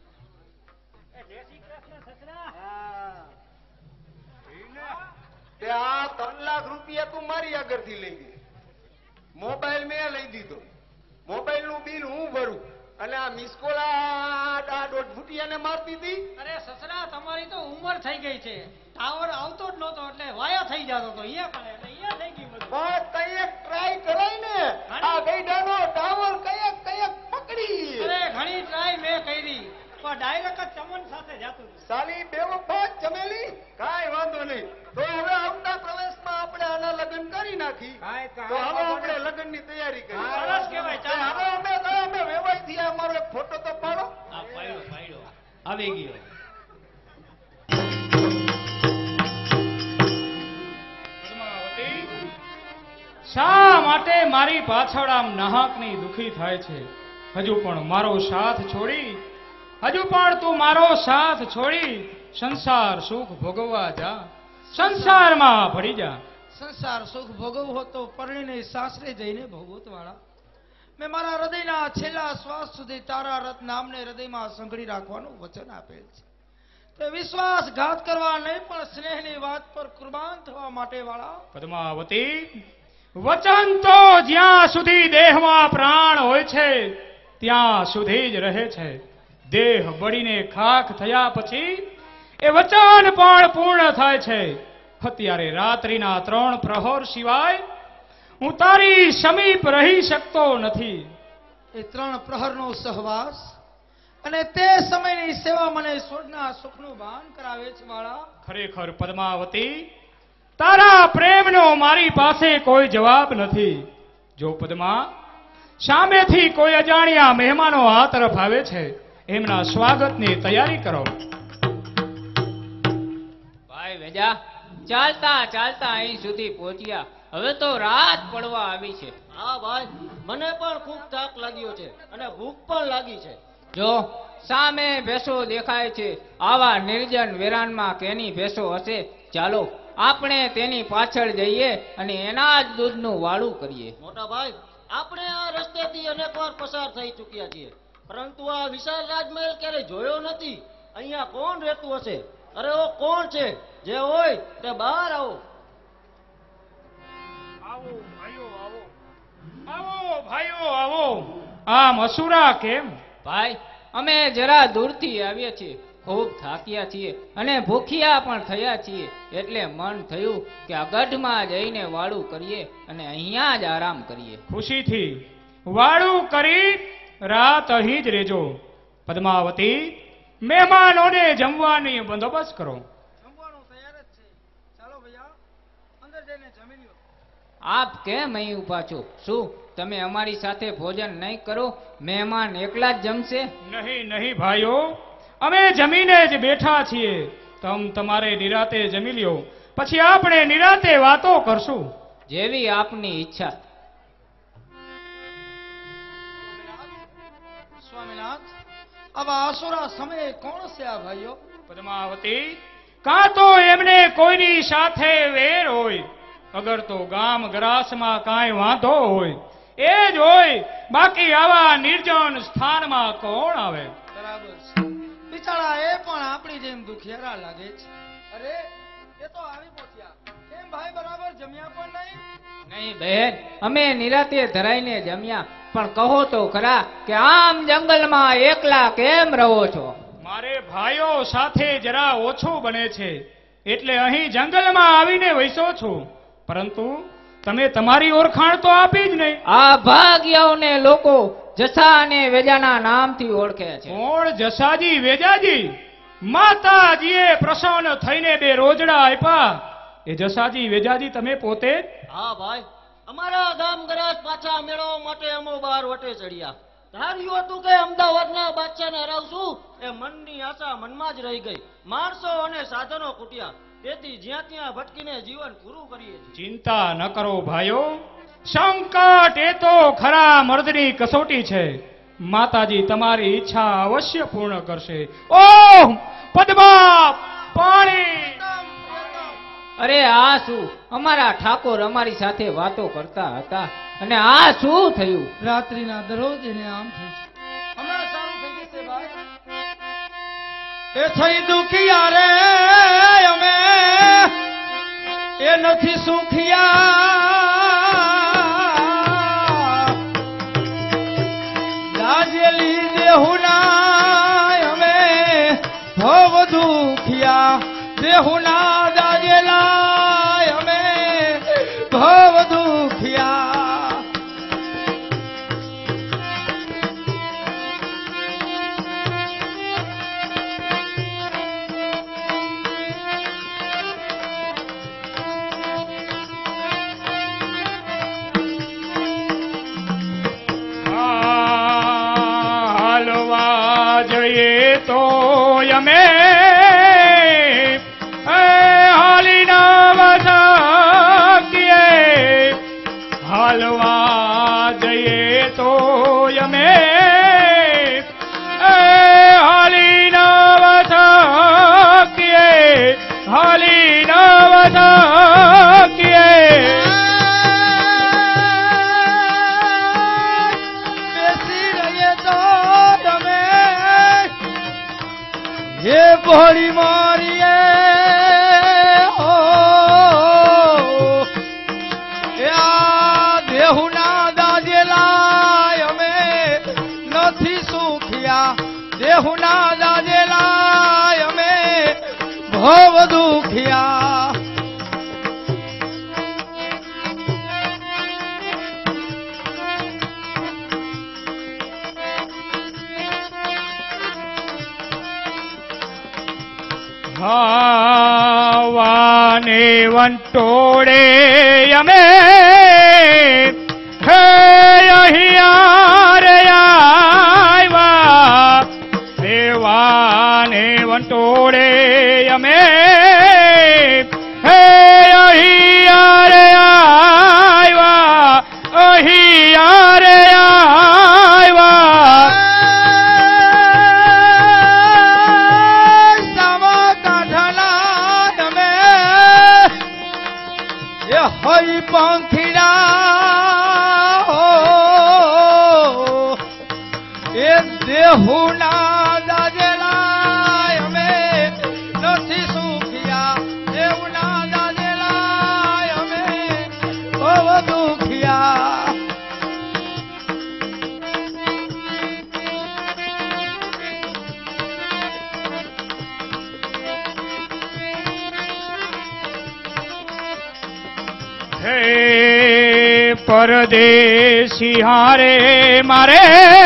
તે આ 3 લાખ રૂપિયા તું મારી આગળથી લઈ ગઈ. મોબાઈલ મેં લઈ દીધો. મોબાઈલ નું બિલ હું ભરું અને આ મિસકોલા દોઢ ફૂટિયાને મારતી હતી. અરે સસરા, તમારી તો ઉંમર થઈ ગઈ છે. ટાવર આવતો જ નહોતો એટલે વાયા થઈ જતો હતો. અહીંયા પણ એટલે અહીંયા થઈ ગઈ બધું. પણ કઈક ટ્રાય કરાય ને. આ ગઈડાનો ટાવર કઈક પકડી. અરે ઘણી ટ્રાય મેં કરી પણ ડાયરેક્ટ જ ચમન સાથે જતું હતું. સાલી બેવફા ચમેલી. કાંઈ વાંધો નહીં. તો હવે આવતા પ્રવેશમાં આપણે આના લગ્ન કરી નાખી. તો હવે આપણે લગ્નની તૈયારી કરી. સરસ કહેવાય. ચાલો. હવે અમે વેવાઈ થયા. અમારો એક ફોટો તો પાડો. આ પાડ્યો આવી ગયો. શા માટે મારી પાછળ આમ નાહકની દુખી થાય છે? હજુ પણ મારો સાથ છોડી હજુ પણ તું મારો સાથ છોડી સંસાર સુખ ભોગવવા જા, સંસારમાં ભળી જા. સંસાર સુખ ભોગવવો હોય તો પરણીને સાસરે જઈને ભોગવત વાળા. મેં મારા હૃદયના છેલ્લા શ્વાસ સુધી તારા રથ નામને હૃદયમાં સંઘળી રાખવાનું વચન આપેલ છે. તે વિશ્વાસઘાત કરવા નહીં પણ સ્નેહની વાત પર કુરબાન થવા માટે વાળા. પદ્માવતી, વચન તો જ્યાં સુધી દેહમાં પ્રાણ હોય છે ત્યાં સુધી જ રહે છે. દેહ બળીને ખાખ થયા પછી એ વચન પણ પૂર્ણ થાય છે. અત્યારે રાત્રિના 3 પ્રહર સિવાય હું તારી સમીપ રહી શકતો નથી. એ 3 પ્રહરનો સહવાસ અને તે સમયની સેવા મને સ્વર્ગના સુખનું ભાન કરાવે છે વાળા. ખરેખર પદ્માવતી, તારા પ્રેમનો મારી પાસે કોઈ જવાબ નથી. જો પદ્મા, સામેથી કોઈ અજાણ્યા મહેમાનો આ તરફ આવે છે, એમના સ્વાગતની તૈયારી કરો. ભાઈ વેજા, ચાલતા ચાલતા અહીં સુધી પહોંચ્યા. હવે તો રાત પડવા આવી છે. હા ભાઈ, મને પણ ખૂબ થાક લાગ્યો છે અને ભૂખ પણ લાગી છે. જો સામે ભેંસો દેખાય છે, આવા નિર્જન વેરાનમાં કેની ભેંસો હશે? ચાલો આપણે તેની પાછળ જઈએ અને એના જ દૂધનું વાળું કરીએ. મોટા ભાઈ, આપણે આ રસ્તેથી અનેક વાર પસાર થઈ ચૂક્યા છીએ, પરંતુ આ વિશાળ રાજમહેલ ક્યારે જોયો નથી. અહીંયા કોણ રહેતું હશે? અરે ઓ કોણ છે? જે હોય તે બહાર આવો. આવો ભાઈઓ, આવો આવો ભાઈઓ, આવો. આમ અસુરા કેમ? ભાઈ, અમે જરા દૂરથી આવ્યા છીએ, ખૂબ થાક્યા છીએ અને ભૂખ્યા પણ થયા છીએ, એટલે મન થયું કે આ ગઢમાં જઈને વાળું કરીએ અને અહીંયા જ આરામ કરીએ. ખુશીથી વાળું કરી રાત અહીં જ રહેજો. પદ્માવતી, મહેમાનોને જમવાની બંદોબસ્ત કરો. જમવાનું તૈયાર જ છે. ચાલો ભૈયા, અંદર જઈને જમી લ્યો. આપ કેમ અહીં ઊભા છો? શું તમે અમારી સાથે ભોજન નહીં કરો? મહેમાન એકલા જ જમશે? નહીં નહીં ભાઈઓ, અમે જમીને જ બેઠા છીએ. તમારે નિરાતે જમી લ્યો, પછી આપણે નિરાતે વાતો કરશું. જેવી આપની ઈચ્છા. સ્વામિનાથ, આવા અસુરા સમયે કોણ છે આ ભાઈઓ? પદ્માવતી, કાં તો એમને કોઈની સાથે વેર હોય, અગર તો ગામ ગ્રાસમાં કાંઈ વાંધો હોય એ જ હોય. બાકી આવા નિર્જન સ્થાનમાં કોણ આવે? બરાબર છે. બિચારા એ પણ આપણી જેમ દુખિયારા લાગે છે. અરે, એ તો આવી પહોંચ્યા. કેમ ભાઈ, બરાબર જમ્યા પણ નહીં? નહીં બહેન, અમે નિરાતે ધરાઈને જમ્યા, પણ કહો તો ખરા કે આમ જંગલમાં એકલા કેમ રહો છો? મારે ભાઈઓ સાથે જરા ઓછું બને છે, એટલે અહીં જંગલમાં આવીને વૈસો છું. પરંતુ તમે તમારી ઓળખાણ તો આપી જ નહીં. આ ભાગ્યાઓને લોકો જસા અને વેજાના નામથી ઓળખે છે. કોણ જસાજી વેજાજી? માતાજીએ પ્રસન્ન થઈને 2 રોજડા આપ્યા. એ જસાજી વેજાજી તમે પોતે? હા ભાઈ, અમારા ગામ ગરાજ પાછા મેળવવા માટે અમો બહાર વટે ચડ્યા. ધાર્યું હતું કે અમદાવાદના બાદશાહને હરાવશું, એ મનની આશા મનમાં જ રહી ગઈ. માણસો અને સાધનો કૂટ્યા, તેથી જ્યાં ત્યાં ભટકીને જીવન પૂરું કરીએ છીએ. ચિંતા ન કરો ભાઈઓ, સંકટ એ તો ખરા મર્દની કસોટી છે. માતાજી તમારી ઈચ્છા અવશ્ય પૂર્ણ કરશે. ઓહ પદ્મા, પાણી! અરે આ શું? અમારા ઠાકોર અમારી સાથે વાતો કરતા હતા અને આ શું થયું? રાત્રિના દરરોજ એને આમ થઈ છે. હમણાં સારું થઈ જશે ભાઈ. એ થઈ દુખિયા રે અમે, એ નથી સુખિયા. દાજેલી દેહુના અમે ભવ દુખિયા. દેહુના દાજેલા અમે ભવ દુખિયા. હાલવા જઈએ તો અમે હાલીના વસાકીએ. હાલવા જઈએ તો અમે હાલી હાલી નવ શકીએ. બેસી રહીએ તો તમે હે ભોળી મારીએ દેહુના દાજેલા અમે નથી સુખિયા. દેહુના દાજેલા અમે ભવ દુખિયા. ભાવાને વંટોળે અમે હે અહીંયા રે આવ્યા. દેવાને વંટોળે અમે હે અહીંયા રે આવ્યા. અહીંયા રે આવ્યા. હરી પંખીડા એ દેહુના દાજેલા અમે નથી સુખિયા. દેહુના દાજેલા અમે બહુ દુખિયા. હે પરદેશી હારે મારે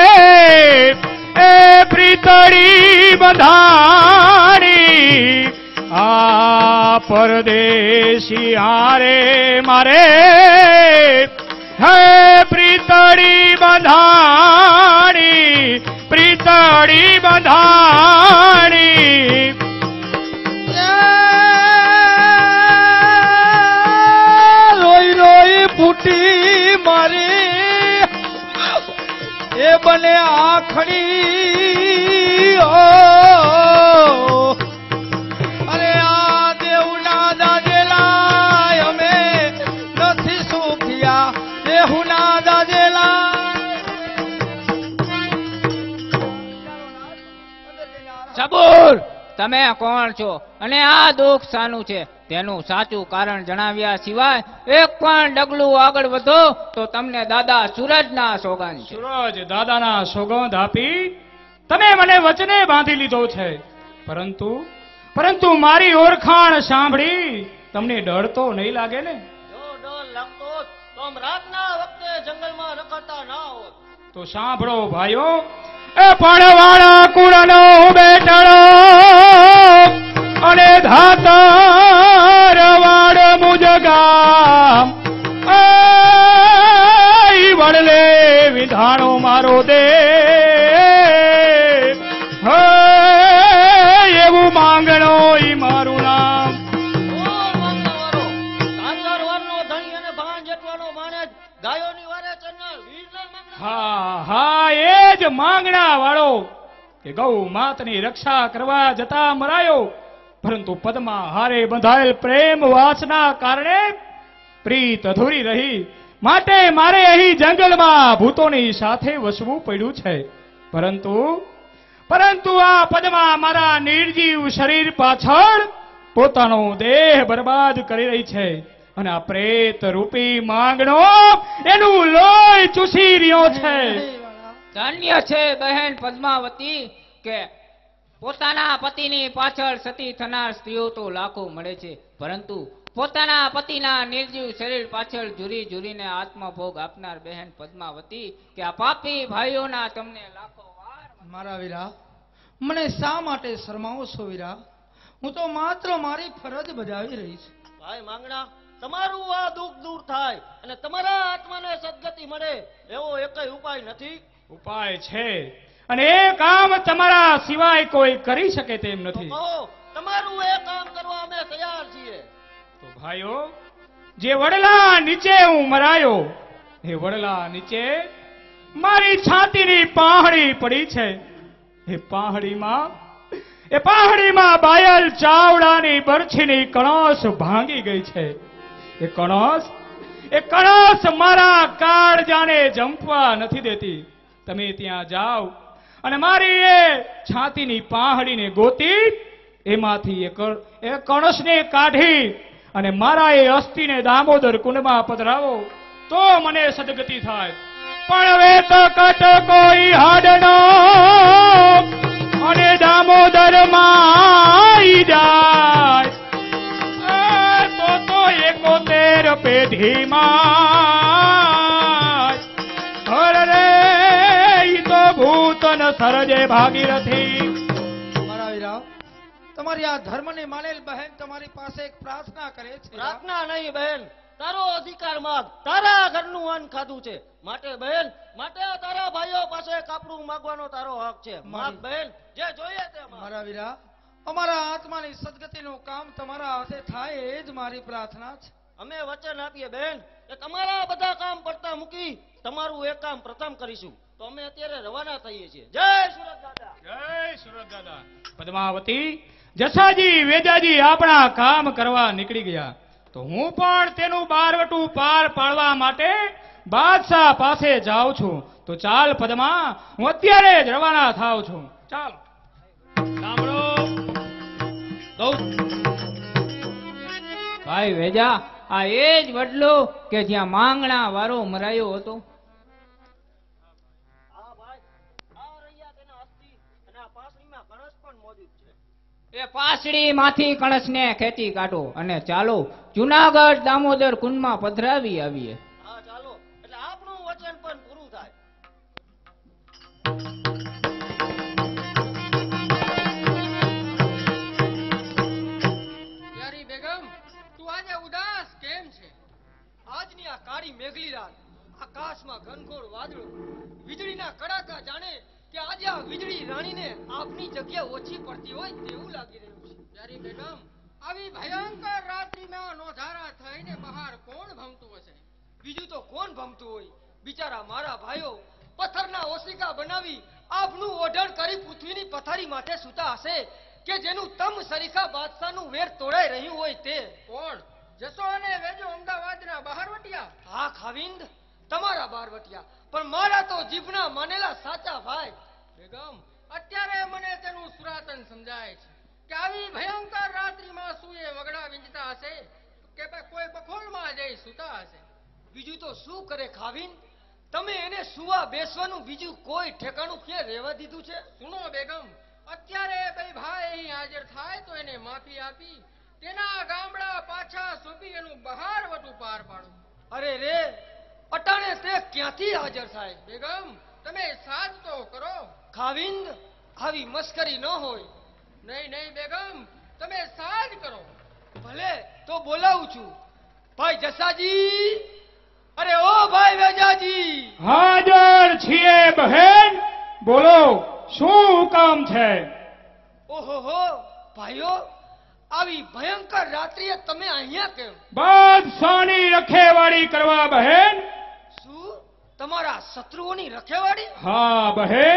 એ પ્રીતળી બંધાણી. આ પરદેશી હારે મારે હે પ્રીતળી બંધાણી. પ્રીતળી બંધાણી. ફૂટી મારી એ બને આખડી. અરે આ દેવના દાજેલા અમે નથી સુખિયા. દેહુના દાજેલા. સબૂર, તમે કોણ છો અને આ દુઃખ શાનું છે તેનું સાચું કારણ જણાવ્યા સિવાય એક પણ ડગલું આગળ વધો તો તમને દાદા સૂરજના સોગંદ છે. સૂરજ દાદાના સોગંદ આપી તમે મને વચને બાંધી લીધો છે. પરંતુ મારી ઓળખાણ સાંભળી તમને ડર તો નહીં લાગે ને? જો ડર લાગતો હોત તો આમ રાતના વખતે જંગલમાં રખડતા ના હોત. તો સાંભળો ભાઈઓ, એ પણવાળા કુળનો બેટડો અને ધાતર વાડ મુજ ગામ વડલે વિધાણો મારો દે એવું માંગણો ઈ મારું નામ. હા એ જ માંગણા વાળો કે ગૌ માતની રક્ષા કરવા જતા મરાયો, પરંતુ પદમાં હારે બંધાયેલ પ્રેમ વાસના કારણે પ્રીત અધૂરી રહી. માટે મારે અહીં જંગલમાં ભૂતોની સાથે વસવું પડ્યું છે. પરંતુ આ પદમાં મારા નિર્જીવ શરીર પાછળ પોતાનો દેહ બરબાદ કરી રહી છે અને આ પ્રેત રૂપી માંગણો એનું લોહી ચૂસી રહ્યો છે. ધન્ય છે બહેન પદ્માવતી કે પોતાના પતિની પાછળ સતી થનાર સ્ત્રીઓ તો લાખો મળે છે, પરંતુ પોતાના પતિના નિર્જીવ શરીર પાછળ ઝૂરી ઝૂરીને આત્મભોગ આપનાર બહેન પદ્માવતી કે આ પાપી ભાઈઓના તમને લાખો વાર. મારા વીરા, મને શા માટે શરમાવો છો વીરા? હું તો માત્ર મારી ફરજ બજાવી રહી છું. ભાઈ માંગણા, તમારું આ દુઃખ દૂર થાય અને તમારા આત્માને સદગતિ મળે એવો એકય ઉપાય નથી? ઉપાય છે, અને એ કામ તમારા સિવાય કોઈ કરી શકે તેમ નથી. તમારું એ કામ કરવા અમે તૈયાર છીએ. તો ભાઈઓ, જે વડલા નીચે હું મરાયો એ વડલા નીચે મારી છાતીની પહાડી પડી છે. એ પહાડીમાં એ પહાડીમાં બાયલ ચાવડાની બરછીની કણસ ભાંગી ગઈ છે. એ કણસ મારા કાળજાને જંપવા નથી દેતી. તમે ત્યાં જાઓ અને મારી એ છાતીની પહાડીને ગોતી એમાંથી એ કણસને કાઢી અને મારા એ અસ્થિને દામોદર કુંડમાં પધરાવો તો મને સદગતિ થાય. પણ હવે તો કટ કોઈ હાડનો અને દામોદર માં જાય તો 71 પેઢીમાં રે ઈ તો ભૂતન સરજે ભાગીરથી. મારા વીરા, તમારી આ ધર્મને માનેલ બહેન તમારી પાસે એક પ્રાર્થના કરે છે. પ્રાર્થના નહીં બહેન, તારો અધિકાર માગ. તારા ઘરનું અન્ન ખાધું છે માટે બહેન, માટે તારા ભાઈઓ પાસે કાપડું માંગવાનો તારો હક છે. માગ બહેન, જે જોઈએ તે માગ. મારા વીરા, અમારા આત્માની સદગતિનું કામ તમારા હાથે થાય એ જ મારી પ્રાર્થના છે. અમે વચન આપીએ બહેન કે તમારા બધા કામ પડતા મૂકી તમારું એક કામ પ્રથમ કરીશું. તો અમે અત્યારે રવાના થઈએ છીએ. જય સુરત દાદા. જય સુરત દાદા. પદ્માવતી, જસાજી વેજાજી આપણા કામ કરવા નીકળી ગયા તો હું પણ તેનું બારવટું પાર પાડવા માટે બાદશાહ પાસે જાઉં છું. તો ચાલ પદ્મા, હું અત્યારે જ રવાના થાઉં છું. ચાલ. સાંભળો ભાઈ વેજા, આ એ જ વડલો કે જ્યાં માંગણા વારો મરાયો હતો. હા ભાઈ, આ રહ્યા તેના અસ્થિ અને આ પાસળીમાં કણસ પણ મોજૂદ છે. એ પાસડી માંથી કણસને ખેંચી કાઢો અને ચાલો જુનાગઢ દામોદર કુંડમાં પધરાવી આવીએ. હા ચાલો, એટલે આપણું વચન પણ પૂરું થાય. યારી બેગમ, તું આજે ઉદાસ કેમ છે? આજની આ કાળી મેઘલી રાત, આકાશમાં ઘનઘોર વાદળો, વીજળીના કડાકા, જાણે કે આજે આ વીજળી રાણીને આપની જગ્યા ઓછી પડતી હોય તેવું લાગી રહ્યું છે. યારી બેગમ, આવી ભયંકર રાત્રિમાં નોધારા થઈને બહાર કોણ ભમતું હશે? બીજું તો કોણ ભમતું હોય? બિચારા મારા ભાઈઓ પથ્થરના ઓશિકા બનાવી આપનું ઓઢણ કરી પૃથ્વીની પથારી માથે સૂતા હશે કે જેનું તમ સરીખા બાદશાહનું વેર તોડાઈ રહ્યું હોય તે. કોણ? જસો અને વેજો અમદાવાદના બહારવટિયા? હા ખાવિંદ, તમારા બારવટિયા, પણ મારા તો જીભના માનેલા સાચા ભાઈ. બેગમ, અત્યારે મને તેનું સુરાતન સમજાય છે કે આવી ભયંકર રાત્રિમાં શું એ વગડા વિંજતા હશે કે કોઈ બખોલમાં જઈ સૂતા હશે? બીજું તો શું કરે ખાવિંદ, તમે એને સુવા બેસવાનું બીજું કોઈ ઠેકાણું ક્યાં રહેવા દીધું છે? સુનો બેગમ, અત્યારે બે ભાઈ અહીં હાજર થાય તો એને માફી આપી તેના ગામડા પાછા સોંપી એનું બહાર વટું પાર પાડું. અરે રે, અટાણે તે ક્યાંથી હાજર થાય? બેગમ, તમે સાજ તો કરો. ખાવિંદ, આવી મસ્કરી ન હોય. નહીં નહીં બેગમ, તમે સાજ કરો. ભલે, તો બોલાવું છું. ભાઈ જસાજી, અરે ઓ ભાઈ વેજાજી. હાજર છીએ બહેન, બોલો શું હુકમ છે? ઓહો ભાઈઓ, આવી ભયંકર રાત્રિએ તમે અહીંયા કેમ? બાદશાહની રખેવાળી કરવા બહેન. શું તમારા શત્રુઓની રખેવાળી? હા બહેન.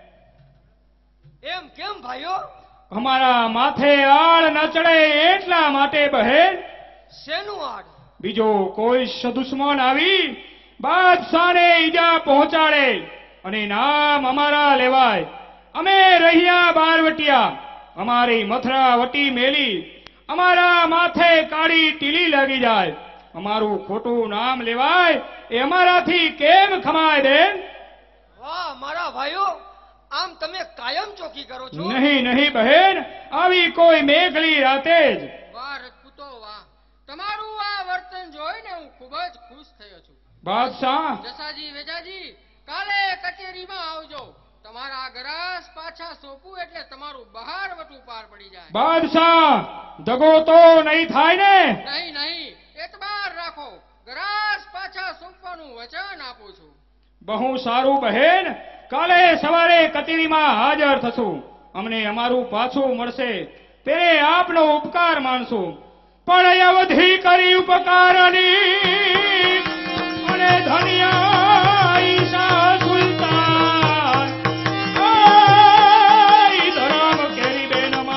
એમ કેમ ભાઈઓ? અમારા માથે આળ ન ચડે એટલા માટે બહેન. શેનું આડ? બીજો કોઈ દુશ્મન આવી બાદશાહને ઈજા પહોંચાડે અને નામ અમારા લેવાય. અમે રહ્યા બારવટિયા, અમારી મથરા વટી મેલી અમારા માથે કાળી ટીલી લાગી જાય, અમારું ખોટું નામ લેવાય એ અમારાથી કેમ ખમાય બેન? વાહ મારા ભાઈઓ, આમ તમે કાયમ ચોકી કરો છો? નહીં નહીં બહેન, આવી કોઈ મેઘલી રાતે જ. વાહ રજપૂતો વાહ, તમારું આ વર્તન જોઈને હું ખૂબ જ ખુશ થયો છું. બાદશાહ, જસાજી વેજાજી, કાલે કચેરીમાં આવજો. તમારા ગરાસ પાછા સોંપું એટલે તમારું બહાર વટું પાર પડી જાય. બાદશાહ, દગો તો નહીં થાય ને? નહીં નહીં, એતબાર રાખો. ગરાસ પાછા સોંપવાનું વચન આપું છું. બહુ સારું બહેન, કાલે સવારે કચેરીમાં હાજર થશું. અમને અમારું પાછું મળશે તેને આપનો ઉપકાર માનશું. પણ અવધિ કરી ઉપકારની અને ધન્યા ઈશા સુલતાન ધરમ કેરી બેન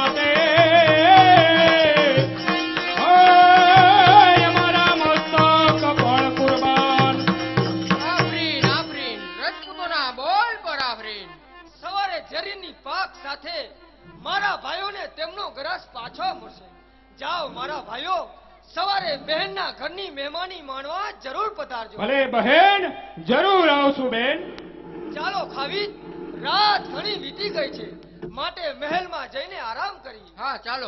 ગરાસ પાછો મળશે. જાઓ મારા ભાઈઓ, સવારે બહેનના ઘરની મહેમાની માણવા જરૂર પધારજો. ભલે બહેન, જરૂર આવશું બેન. ચાલો ખાવી, રાત ઘણી વીતી ગઈ છે, માટે મહેલમાં જઈને આરામ કરી. હા ચાલો.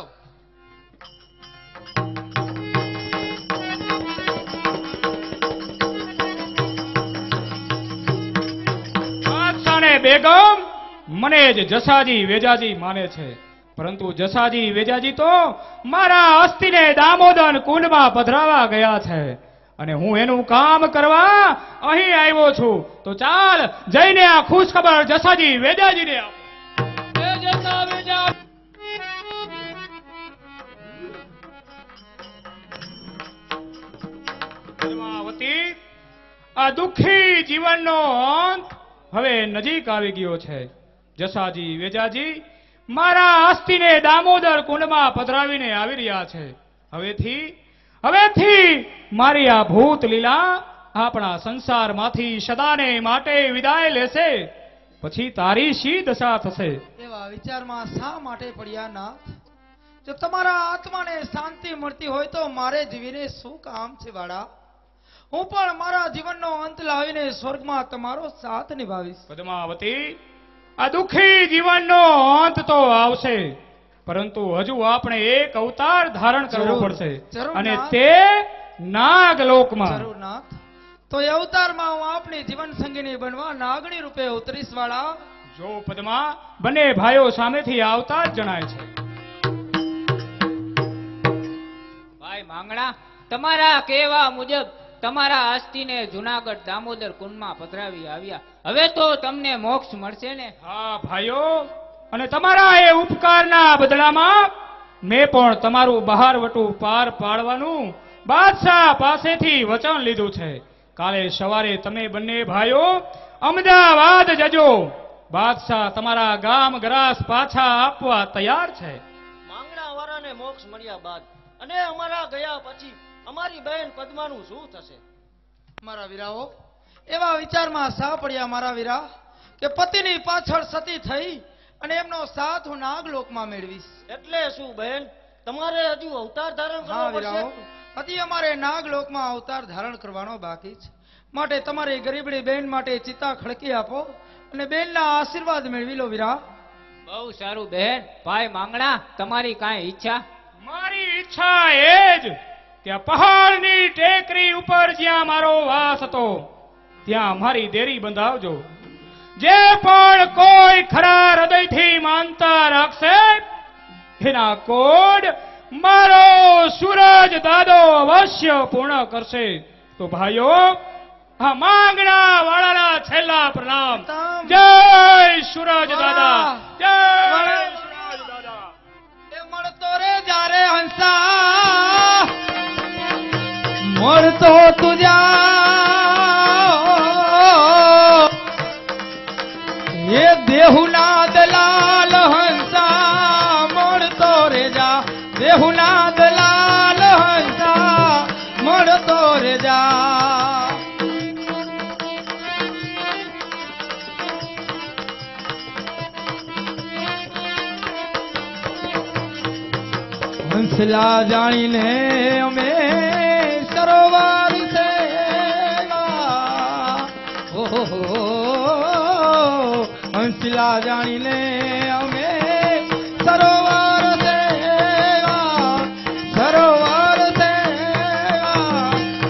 બાદશાહને બેગમ મને જ જસાજી વેજાજી માને છે, પરંતુ જસાજી વેજાજી તો મારા અસ્થિને દામોદર કુંડમાં પધરાવા ગયા છે અને હું એનું કામ કરવા અહીં આવ્યો છું. તો ચાલ જઈને આ ખુશ ખબર જસાજી વેજાજીને આપ. પદ્માવતી, આ દુઃખી જીવનનો અંત હવે નજીક આવી ગયો છે. જસાજી વેજાજી મારા અસ્થિને દામોદર કુંડમાં પધરાવીને આવી રહ્યા છે. હવેથી મારી આ ભૂત લીલા આપણા સંસારમાંથી સદાને માટે વિદાય લેશે. પછી તારી શી દશા થશે? એવા વિચારમાં શા માટે પડ્યા નાથ? જો તમારા આત્માને શાંતિ મળતી હોય તો મારે જીવીને શું કામ છે વાળા? હું પણ મારા જીવનનો અંત લાવીને સ્વર્ગમાં તમારો સાથ નિભાવીશ. પદ્માવતી, આ દુઃખી જીવનનો અંત તો આવશે, પરંતુ હજુ આપણે એક અવતાર ધારણ કરવો પડશે, અને તે નાગલોકમાં. જરૂર નાથ. તો એ અવતારમાં હું આપની જીવન સંગીની બનવા નાગણી રૂપે ઉતરીશ વાળા. જો પદ્મા, બંને ભાઈઓ સામેથી આવતા જ જણાય છે. ભાઈ માંગણા, તમારા કહેવા મુજબ તમારા અસ્થિને જુનાગઢ દામોદર કુંડમાં પધરાવી આવ્યા. હવે તો તમને મોક્ષ મળશે ને? હા ભાઈઓ, અને તમારા એ ઉપકારના બદલામાં મેં પણ તમારું બહારવટું પાર પાડવાનું બાદશાહ પાસેથી વચન લીધું છે. કાલે સવારે તમે બંને ભાઈઓ અમદાવાદ જજો. બાદશાહ તમારા ગામ ગરાસ પાછા આપવા તૈયાર છે. માંગણા વાળાને મોક્ષ મળ્યા બાદ અને અમારા ગયા પછી અમારી બહેન પદ્માનું શું થશે? મારા વીરાઓ, એવા વિચારમાં શા પડ્યા મારા વીરા કે પતિની પાછળ સતી થઈ અને એમનો સાથ હું નાગલોકમાં મેળવીશ. એટલે શું બહેન, તમારે હજુ અવતાર ધારણ કરવો હા પડશે? વીરાઓ, હજી અમારે નાગલોકમાં અવતાર ધારણ કરવાનો બાકી છે. માટે તમારી ગરીબડી બહેન માટે ચિતા ખડકી આપો અને બહેનના આશીર્વાદ મેળવી લો વીરા. બહુ સારું બહેન. ભાઈ માંગણા, તમારી કાંઈ ઈચ્છા? મારી ઈચ્છા એ જ કે આ પહાડની ટેકરી ઉપર જ્યાં મારો વાસ હતો ત્યાં મારી દેરી બંધાવજો. જે પણ કોઈ ખરા હૃદયથી માનતા રાખશે એના કોડ મારો સૂરજ દાદો અવશ્ય પૂર્ણ કરશે. તો ભાઈઓ, આ માંગણા વાળાના છેલ્લા પ્રણામ. જય સૂરજ દાદા, જય સૂરજ દાદા. એ મળતો રે જારે હંસા, મળતો તુજા એ દેહુના દલાલ હંસા, મળતો રે જા દેહુના દલાલ હંસા, મળતો રે જા. હંસલા જાણીને અમે સરોવર સેવા, ઓહો હંસલા જાણીને અમે સરોવર સેવા, સરોવર સેવા.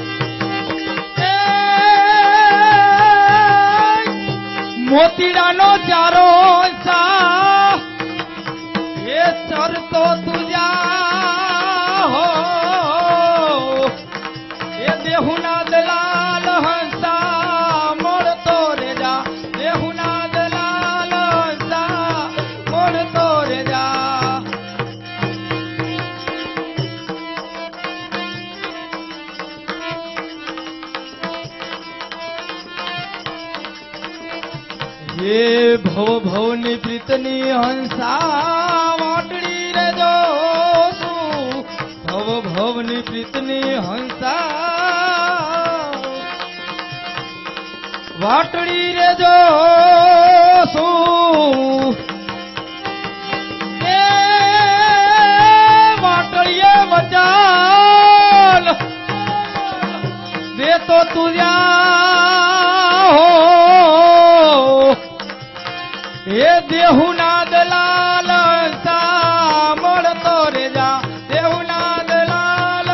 મોતીડાનો ચારો સા એ ચરતો તુજા હો, એ દેહુના દલાલ હંસા, મળતો રે જા દેહુના દલાલ હંસા, મળતો રે જા. એ ભવ ભવની પ્રીતની હંસા વાટડી રે જોશું, ભવ ભવની પ્રીતની હંસા વાટડી રે જોશું. એ ચાલ દે તો તુર્યા હો એ દેહુના દલાલ સાંભળતો રે જા દેહુના દલાલ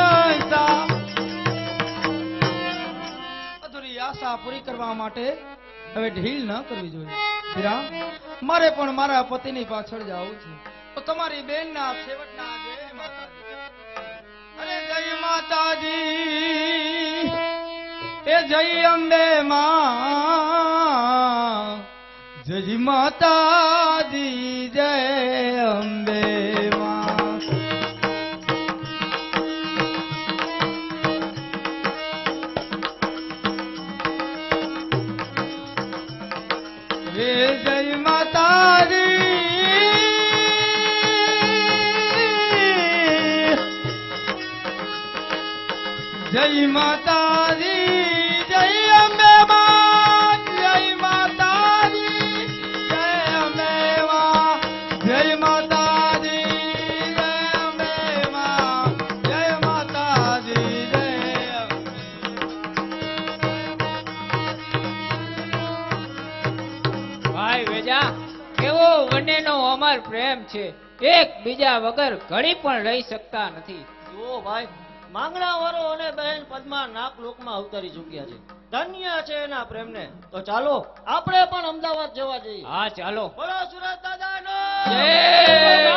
અધૂરી આશા પૂરી કરવા માટે હવે ઢીલ ન કરવી જોઈએ હીરા મારે પણ મારા પતિની પાછળ જવું છે તો તમારી બેનના છેવટના જય માતાજી અરે જય માતાજી એ જય અંબે માં જય માતાજી જય અંબે માં હે જય માતાજી જય માતાજી જય અંબે માં જય માતાજી જય અંબે માં જય માતાજી જય અંબે માં જય માતાજી જય ભાઈ વેજા કેવો બંનેનો અમર પ્રેમ છે એક બીજા વગર ઘડી પણ રહી શકતા નથી જુઓ ભાઈ માંગણા વાળો અને બહેન પદ્મા નાક લોકમાં અવતરી ચૂક્યા છે ધન્ય છે એના પ્રેમને તો ચાલો આપણે પણ અમદાવાદ જવા જઈએ હા ચાલો બોલો સુરત દાદાનો જય